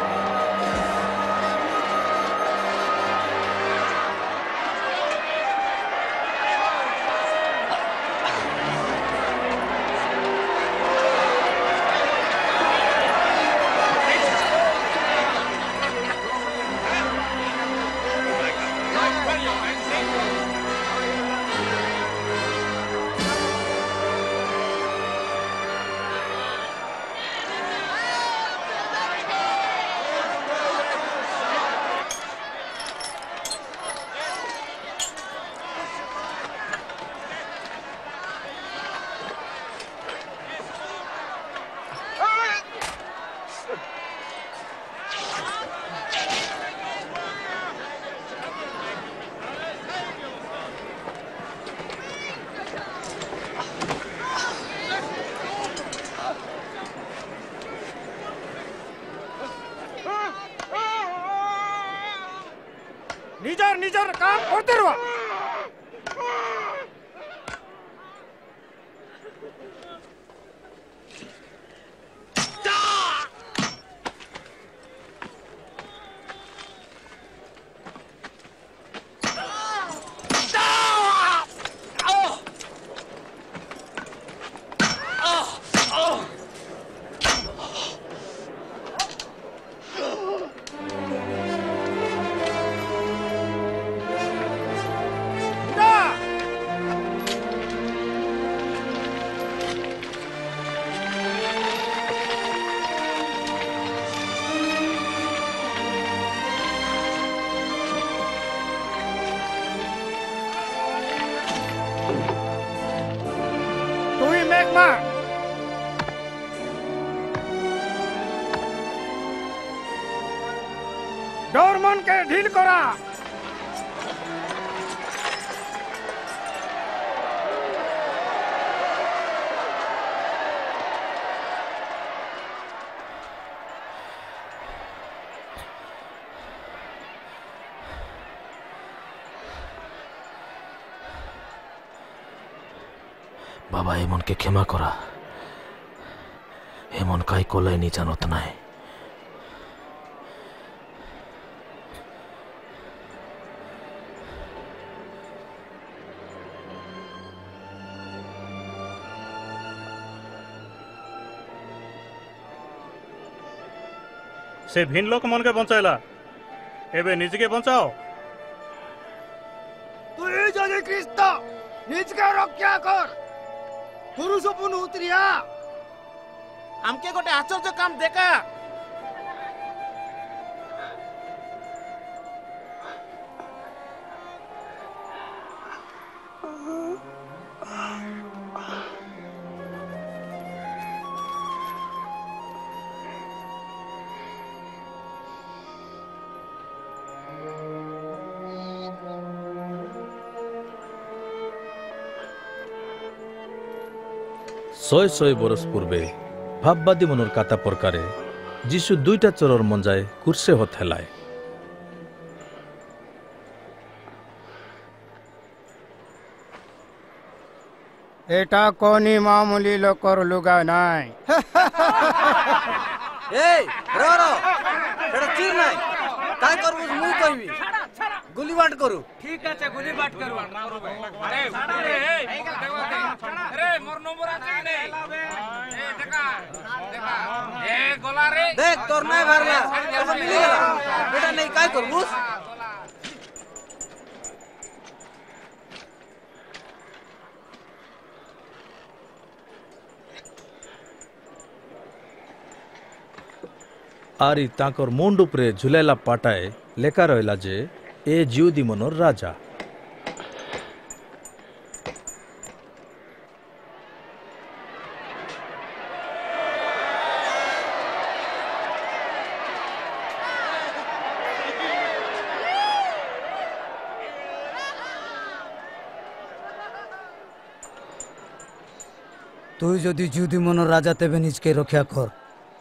E: निजर निजर काम करते रहो डोरमन के ढील करा
M: बाबा ए मन के क्षमा करा ए मन काई कोलाई नहीं जानत नाय
L: से भिन्न लोक मन के बचाइला एबे निज के बचाओ
Q: तू जदि ख्रीस्त निज के रक्षा कर पुरुष पुन उतरिया
S: हमके गोटे आश्चर्य काम देखा
A: শয় শয় বরস পূর্বে ভাববাদী মনর কাতা প্রকারে যিশু দুইটা চোরর মঞ্জায় কুর্সে হত হেলায়।
E: এটা কোনি মামুলি লোকর লুগা নাই।
U: এই র র এটা চির নাই কাই করবো মুই কইবি গুলি বাট করু। ঠিক আছে গুলি বাট করু। আরে আরে এই আরে মোর নম্বর আছে কি নেই? এ দেখা দেখা এ গোলা রে দেখ তোর নাই ভারলা এটা মিলি গেল এটা নেই কাই করবু?
A: आरी तांकर मुंड उपरे झुलेला पाटाए लेखा रहिला जे ए जिउदी मनोर राजा।
T: তুই যদি জিউদি মনোর রাজা তেবে নিজকে রক্ষা কর।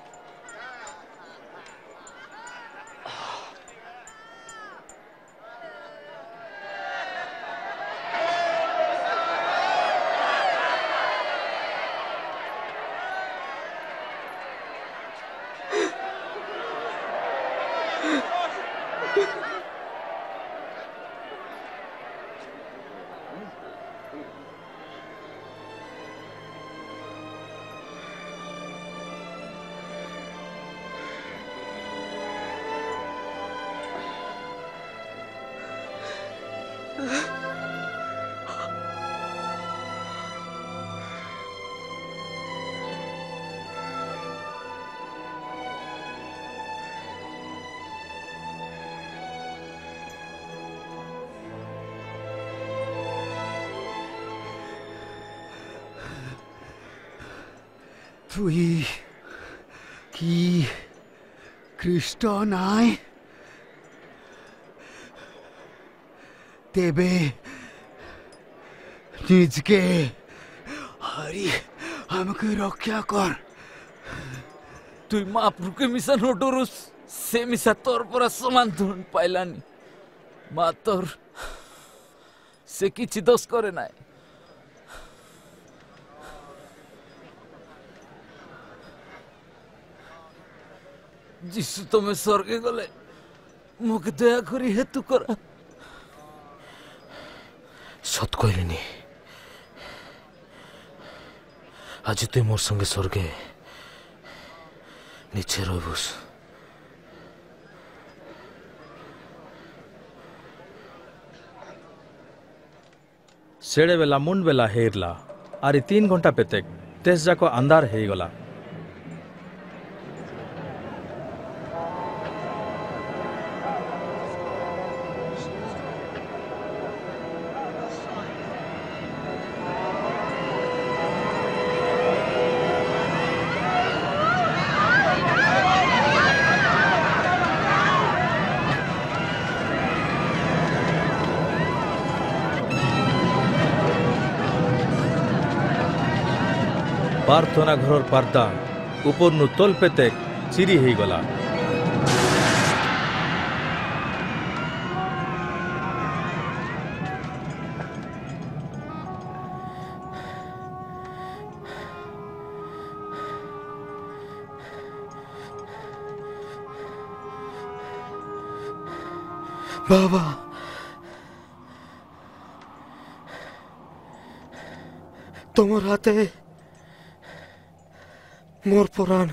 K: তুই কি খ্রিস্ট নাই? তেবে নিজকে হারি আমাকে রক্ষা কর।
O: তুই মাপরুকে মিশা নোটরুস সে মিশা তোর পরা সমান ধন পাইলানি। মা তোর সে কিছু দোষ করে নাই। যিশু তুমি স্বর্গে গলে মুখে দয়া করি হেতু করা।
M: সত কইলিনি আজ তুই মোর সঙ্গে স্বর্গে নিচে রইবুস।
A: सेड़े बेला मुंड बेला हेरला आरी तीन घंटा पेतेक तेज जाको अंधार हे गला। प्रार्थना घर पर्दा ऊपर नु तोल पेतेक चिरी ही गला।
U: बाबा তোমার হাতে মোর পুরাণ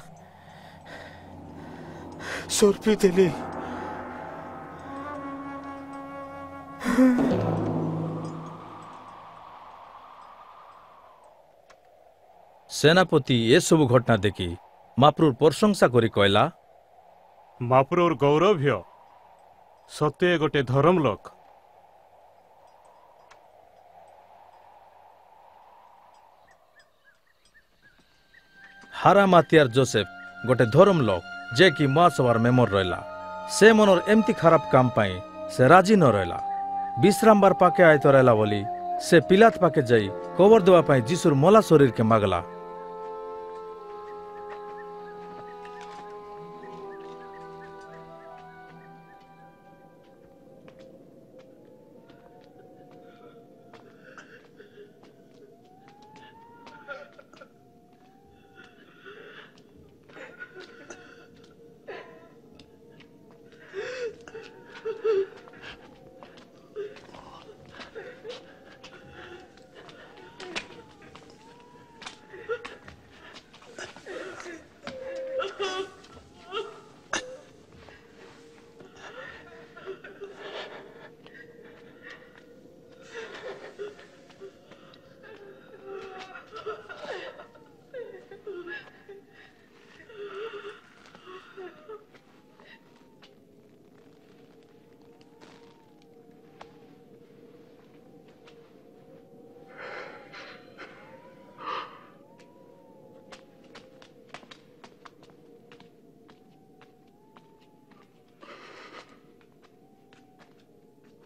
U: সর্পি দিলি।
A: सेनापति ए सब घटना देखी माप्रुर प्रशंसा करी कहला,
L: माप्रुर गौरव्य सत्य गोटे धर्म लोक।
A: हारा मातियार जोसेफ गोटे धर्म लोक जे कि महासभार मेमोर रहिला। से मनर एमती खराब काम पाई से राजी न रहिला। विश्राम बार पाके आयत रहला बोली से पिलात पाके जाई कबर देवा पाई जीसुर मला शरीर के मागला।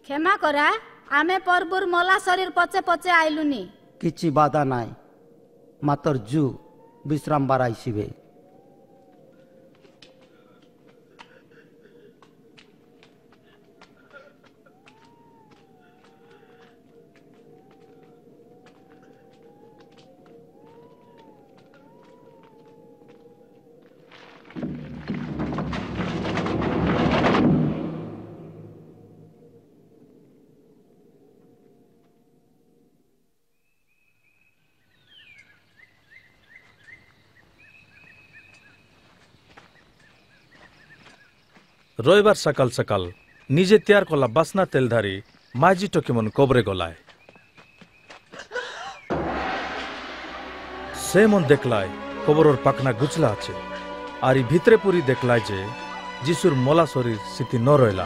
V: क्षमा करा आमे परबुर मला शरीर पचे पचे आइलुनी
F: किछि बाधा नाय मातर जू विश्राम बार आइसिबे
A: রবিবার সকাল সকাল নিজে তৈয়ার কলা বাসনা তেল ধারি মাঝি টকিমন কবরে গলায় সে মন দেখলায় কবরর পাকনা গুছলা আছে আর ই ভিতরে পুরি দেখলায় যে যিশুর মলা শরীর সিতি ন রইলা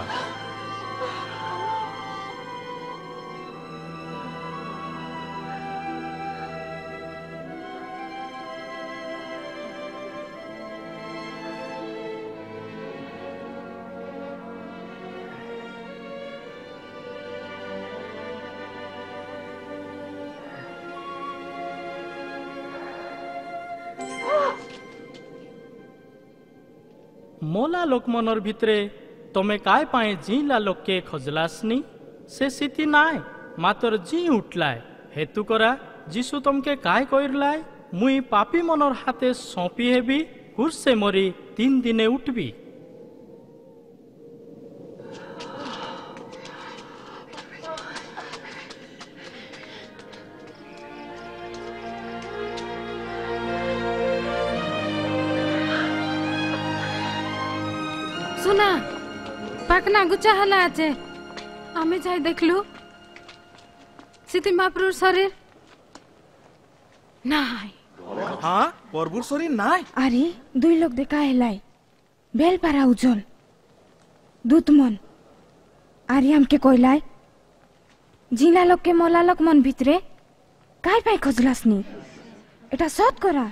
I: मोला लोकमनर भितरे तमे काय पाए जीला लोक के खजलासनी से सिति नाय मातर जी उठलाय हेतु करा जीशु तमके काय कइरलाय मुई पापी मनर हाथे सौंपी हेबी हुर से मरी तीन दिने उठबी
C: सुना पाकना गुचा हला আছে আমি যাই দেখলু সিতি মাপ্রুর শরীর নাই
G: हाँ परबुर शरीर नाय
C: আরে দুই লোক দেখা হেলাই বেল পারা উজ্জ্বল দুতমন আরে আমকে কইলাই জিনা লোককে মলা লোক মন ভিতরে কাই পাই খজলাসনি এটা সৎ করা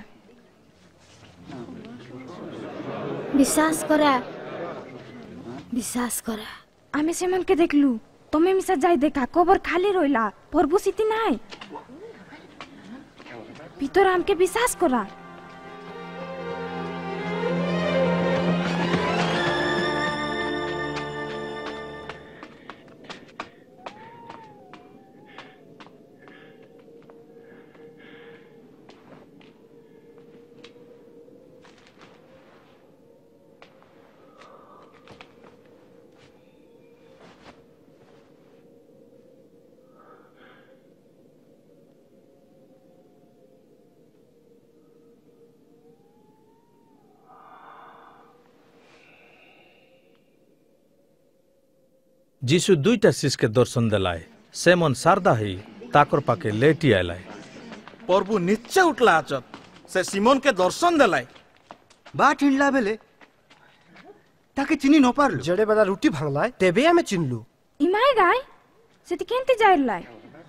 V: বিশ্বাস করা বিশ্বাস করা
C: আমি সেমনকে দেখলু তুমি মিশা যাই দেখা কবর খালি রইলা প্রভু সিতি নাই ভিতর আমকে বিশ্বাস করা
A: যিশু দুইটা শিষ্যকে দর্শন দেলায় সেমন সারদা হই তাকর পাকে লেটি আইলায়
G: प्रभु निश्चय उठला आचत से सिमोन के दर्शन देलाय
K: बाट हिंडला बेले ताके चिनी न पारलु
N: जड़े बेला रुटी भांगलाय तेबे हमें चिनलु
C: इमाय गाय सिति केंती जाइरलाय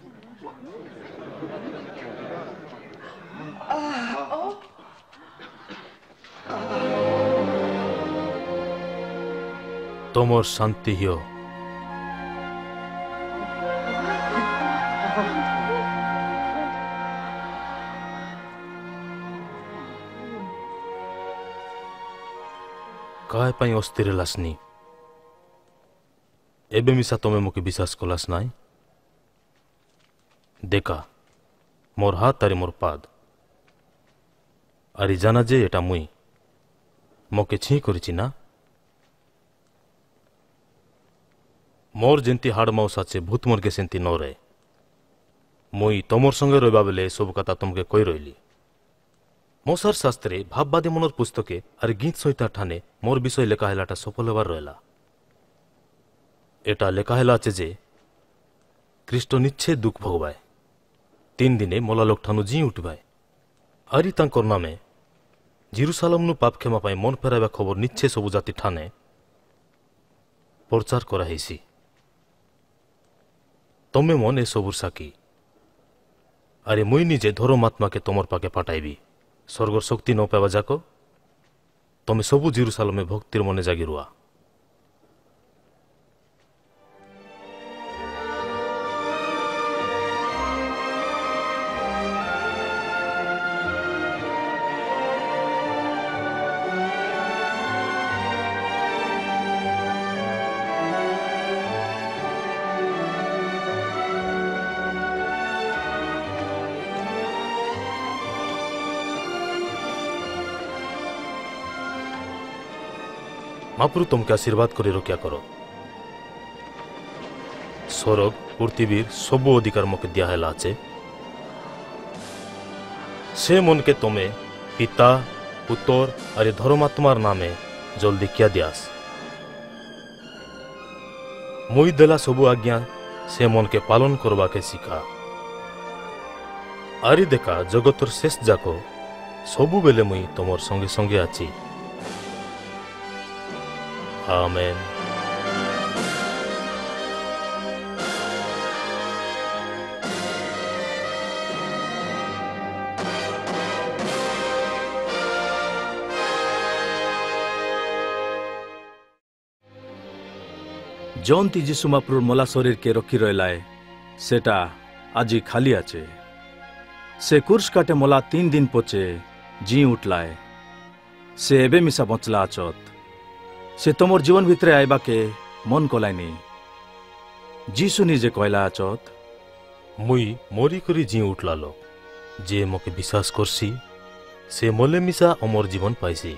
M: तोमर शांति हियो काय पाई अस्थिर लासनी एबे मिसा तमे मुके विश्वास कलास नाई देखा मोर हाथ तारी मोर पाद आरी जाना जे एटा मुई मोके छी करिछि ना मोर जेंती हाड़ माउस आछे भूत मोरके सेंती न रहे मुई तमोर संगे रहिबा बेले सब कथा तुमके कई रहिली मोसार शास्त्रे भाववादी मनर पुस्तके और गीत सहिता ठाने मोर विषय लेखा हेलाटा सफल होबार रहिला एटा लेखा हेला आछे जे ख्रीष्ट निच्छे दुख भोगबाय तीन दिने मोला लोक ठानु जी उठबाय आरी तांकर नामे जेरुसालेम नु पाप क्षमा पाई मन फेराइबा खबर निच्छे सबु जाति ठाने प्रचार करा हेसी तमे मन ए सबुर साकी आरे मुई निजे धर्मात्मा के तमर पाके पाठाइबी स्वर्गर शक्ति न पावा जाक तमे सबु जेरुसालेमे भक्तिर मने जागी रुआ महाप्रभु तुमके आशीर्वाद कर रक्षा करो। स्वर्ग पृथ्वीर सबु अधिकार मके दिया है से मन के तुम्हें पिता पुत्र और धर्मात्मार नामे जल्दी क्या दियास। मुई देला सबु आज्ञा से मन के पालन करवा के शिखा। आरी देखा जगतर शेष जाक सबु बेले मुई तुमर संगे संगे आछि। आमेन।
A: जौनती जीशु महाप्रभुर मला शरीर के रखी रहिलाय सेटा आजी खाली आछे। से कुर्स काटे मला तीन दिन पोचे जी उठलाय से एबे मिसा बचला आचत। से तमर जीवन भितरे आइबा के मन कलायनी। जीशु निजे कहला आचत
M: मुई मरी करी जी उठला लो जे मके विश्वास करसी से मले मिसा अमर जीवन पाइसी।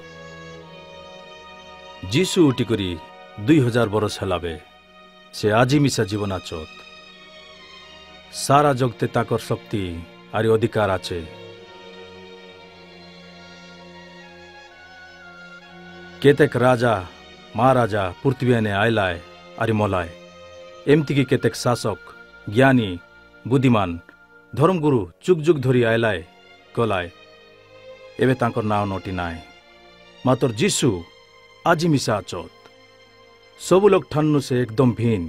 A: जीशु उठी करी दुई हजार बरस हेलाबे से आजी मिसा जीवन आचत। सारा जगते ताकर शक्ति आरि अधिकार आछे। केतेक राजा महाराजा पृथ्वी ने आयलाय आरि मलाय। एमती की केतेक शासक ज्ञानी बुद्धिमान धर्मगुरु जुग जुग धरी आयलाय कलाय एबे तांकर नाव नोटी नाय। मात्र जीशु आजी मिसा आचत। सबु लोग ठान्नु से एकदम भिन्न।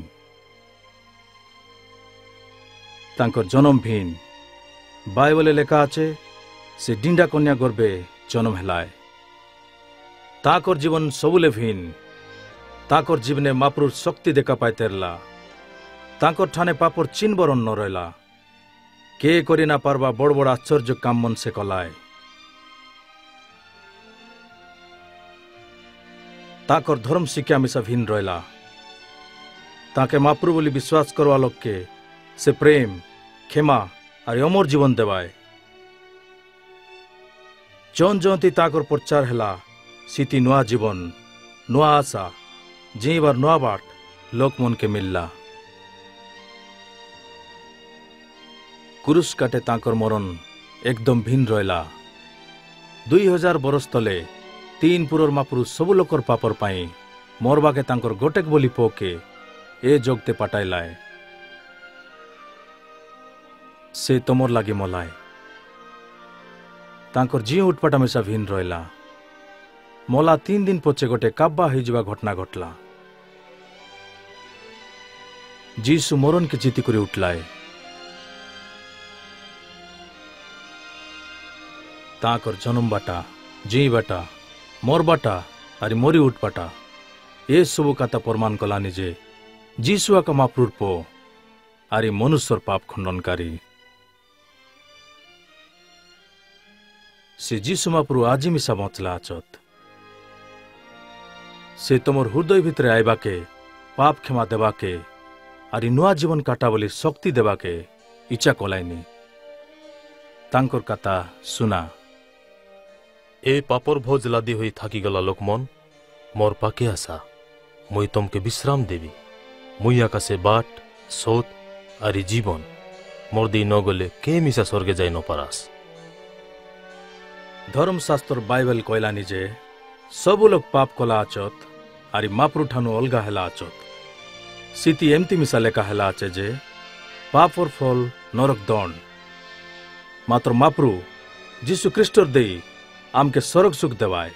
A: तांकर जन्म भिन्न। बाइबले लेखा आछे से डिंडा कन्या गर्भे जन्म हेलाय। ताकर जीवन सबुले भिन्न। ताकर जीवने महाप्रभुर शक्ति देखा पाई तेरला। ताकर ठाने पापर चिन्ह बरन न रहिला। के करि ना पारबा बड़ बड़ आश्चर्य काम मन से कलाय। ताकर धर्म शिक्षा मिसा भिन्न रहिला। ताके महाप्रभु बोली विश्वास करवा लोग के से प्रेम क्षमा और अमर जीवन देवाय। जौन जौनती ताकर प्रचार हेला सीति नुआ जीवन नुआ आशा जीवर नुआ बाट लोक मन के मिलला। कुरुस काटे ताकर मरण एकदम भिन्न रहिला। दुई हजार बरस तले तीन पुरर महाप्रभु सबु लोकर पापर पाई मरबा के तांकर गोटेक बोली पोके ए जगते पटाइलाय। से तमर लागे मलाय। तांकर जी उठपाटा मिसा भिन्न रहिला। मला तीन दिन पछे गोटे काब्बा होइजिबा घटना घटला। जीशु मरण के जीती करी उठलाय। तांकर जन्म बाटा जी बाटा मोर बाटा आरि मोरी उठपाटा ए सबु कथा प्रमाण कलानी जे जीशु आका महाप्रभुर पो आरि मनुष्यर पाप खंडनकारी। से जीशु महाप्रभु आजी मिसा बचला आचत। से तमर हृदय भितरे आइबाके पाप क्षमा देवाके आरि नुआ जीवन काटा बोली शक्ति देवाके इच्छा कलायनी। तांकर कथा सुना।
M: ए पापर भोज लादी हुई थाकी गला लोक मन मोर पाके आसा मुई तुमके विश्राम देवी। मुई आकाशे बाट सोत आरि जीवन मोर दी न गले के मिसा स्वर्गे जाई न पारास।
A: धर्मशास्त्र बाइबल कहलानी जे सबु लोग पाप कला आचत आरि महाप्रभु ठानु अलगा हेला आचत। सीति एमती मिसा लेखा हेला आचे जे पापर फल नरक दंड। मात्र महाप्रभु जीशु ख्रीष्टर देई आमके स्वर्ग सुख देवाय।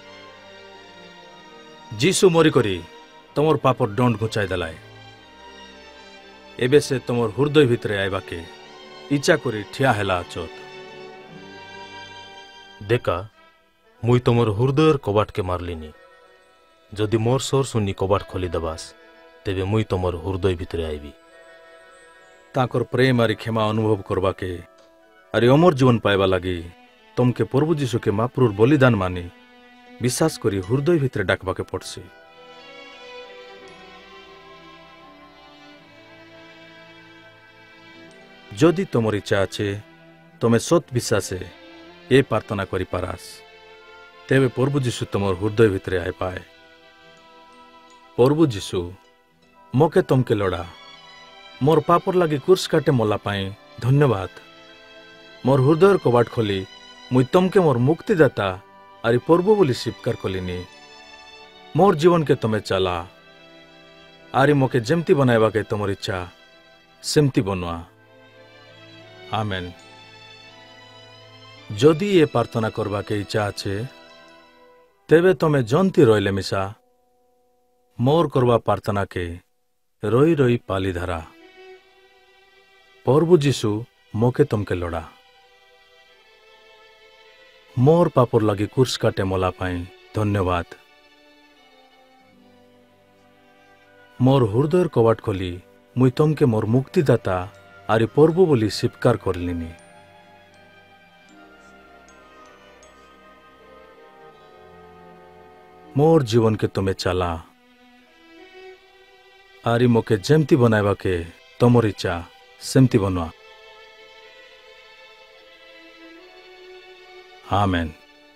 A: जीशु मरी करी तमर पापर दंड घुचाई देलाय। एबे से तमर हृदय भितरे आइबाके इच्छा करी ठिया हेला आचत।
M: देखा मुई तुमर हृदयर कबाट के मारलिनी। जदि मोर स्वर सुनी कबाट खोली देबास तेबे मुई तुमर हृदय भितरे आइबी।
A: ताकर प्रेम आरि क्षमा अनुभव करबा के आरि अमर जीवन पाइबा लगी तुमके प्रभु जीशु के महाप्रभुर बलिदान मानी विश्वास करी हृदय भितरे डाकबा के पड़सी। जदि तुमर इच्छा आछे तुमे सत विश्वासे ए प्रार्थना करी पारास तेबे प्रभु जीशु तुमर हृदय भितरे आइ पाए। प्रभु जीशु मोके तुमके लोड़ा मोर पापर लगी कुर्स काटे मोला पाए धन्यवाद। मोर हृदय कबाट खोली मुई तुमके मोर मुक्तिदाता आरी प्रभु बोली स्वीकार कलिनी। मोर जीवन के तुमे चला आरी मोके जेमती बनाइबा के तुमर इच्छा सेमती बनवा। आमेन। जदि ये प्रार्थना करबा के इच्छा आछे तेबे तमे जंती रहिले मिसा मोर करवा प्रार्थना के रोई रोई पाली धरा। प्रभु जीशु मोके तुमके लोड़ा मोर पापर लगी कुर्स काटे मोला पाए धन्यवाद। मोर हृदय कबाट खोली मुई तुमके मोर मुक्तिदाता आरी प्रभु बोली स्वीकार करलिनी। मोर जीवन के तुमे चला आरी मोके जेमती बनाइबा के तुमर इच्छा सेमती बनवा। आमेन।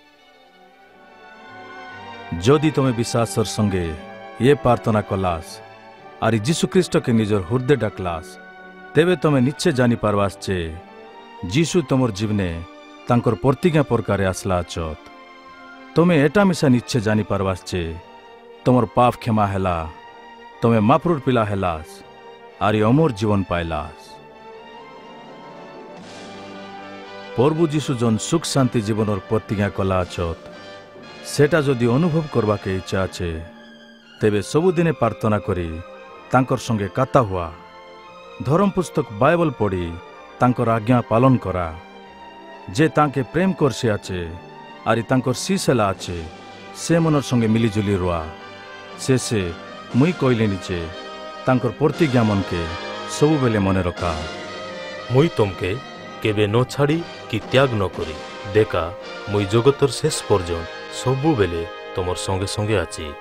A: जदि तुमे विश्वासर संगे ये प्रार्थना कलास आरी जीशु ख्रीष्ट के निजर हृदय डाकलास तेबे तुमे निश्चय जानी पारबास जे जीशु तुमर जीवने तांकर प्रतिज्ञा प्रकारे आसला अचत। तुमे एटा मिसा निश्चय जानी पारबास जे तुमर पाप क्षमा हेला तुमे माफरुर पिला हेलास आरी अमर जीवन पाइलास। प्रभु जीशु जन सुख शांति जीवन प्रतिज्ञा कला अचत सेटा जदि अनुभव करबा के इच्छा आछे तेबे सबुदिने प्रार्थना करी तांकर संगे काता हुआ धर्म पुस्तक बाइबल पढ़ी तांकर आज्ञा पालन करा। जे तांके प्रेम करसे आछे आरी तांकर सीसेला आछे से मनर संगे मिलीजुली रुआ। से से मुई कहले नीचे तांकर प्रतिज्ञा मन के सबु बेले मने रखा।
M: मुई तुमके केबे न छाड़ी कि त्याग न करी देखा मुई जगतर शेष पर्यंत सबु बेले तुमर संगे संगे आछि।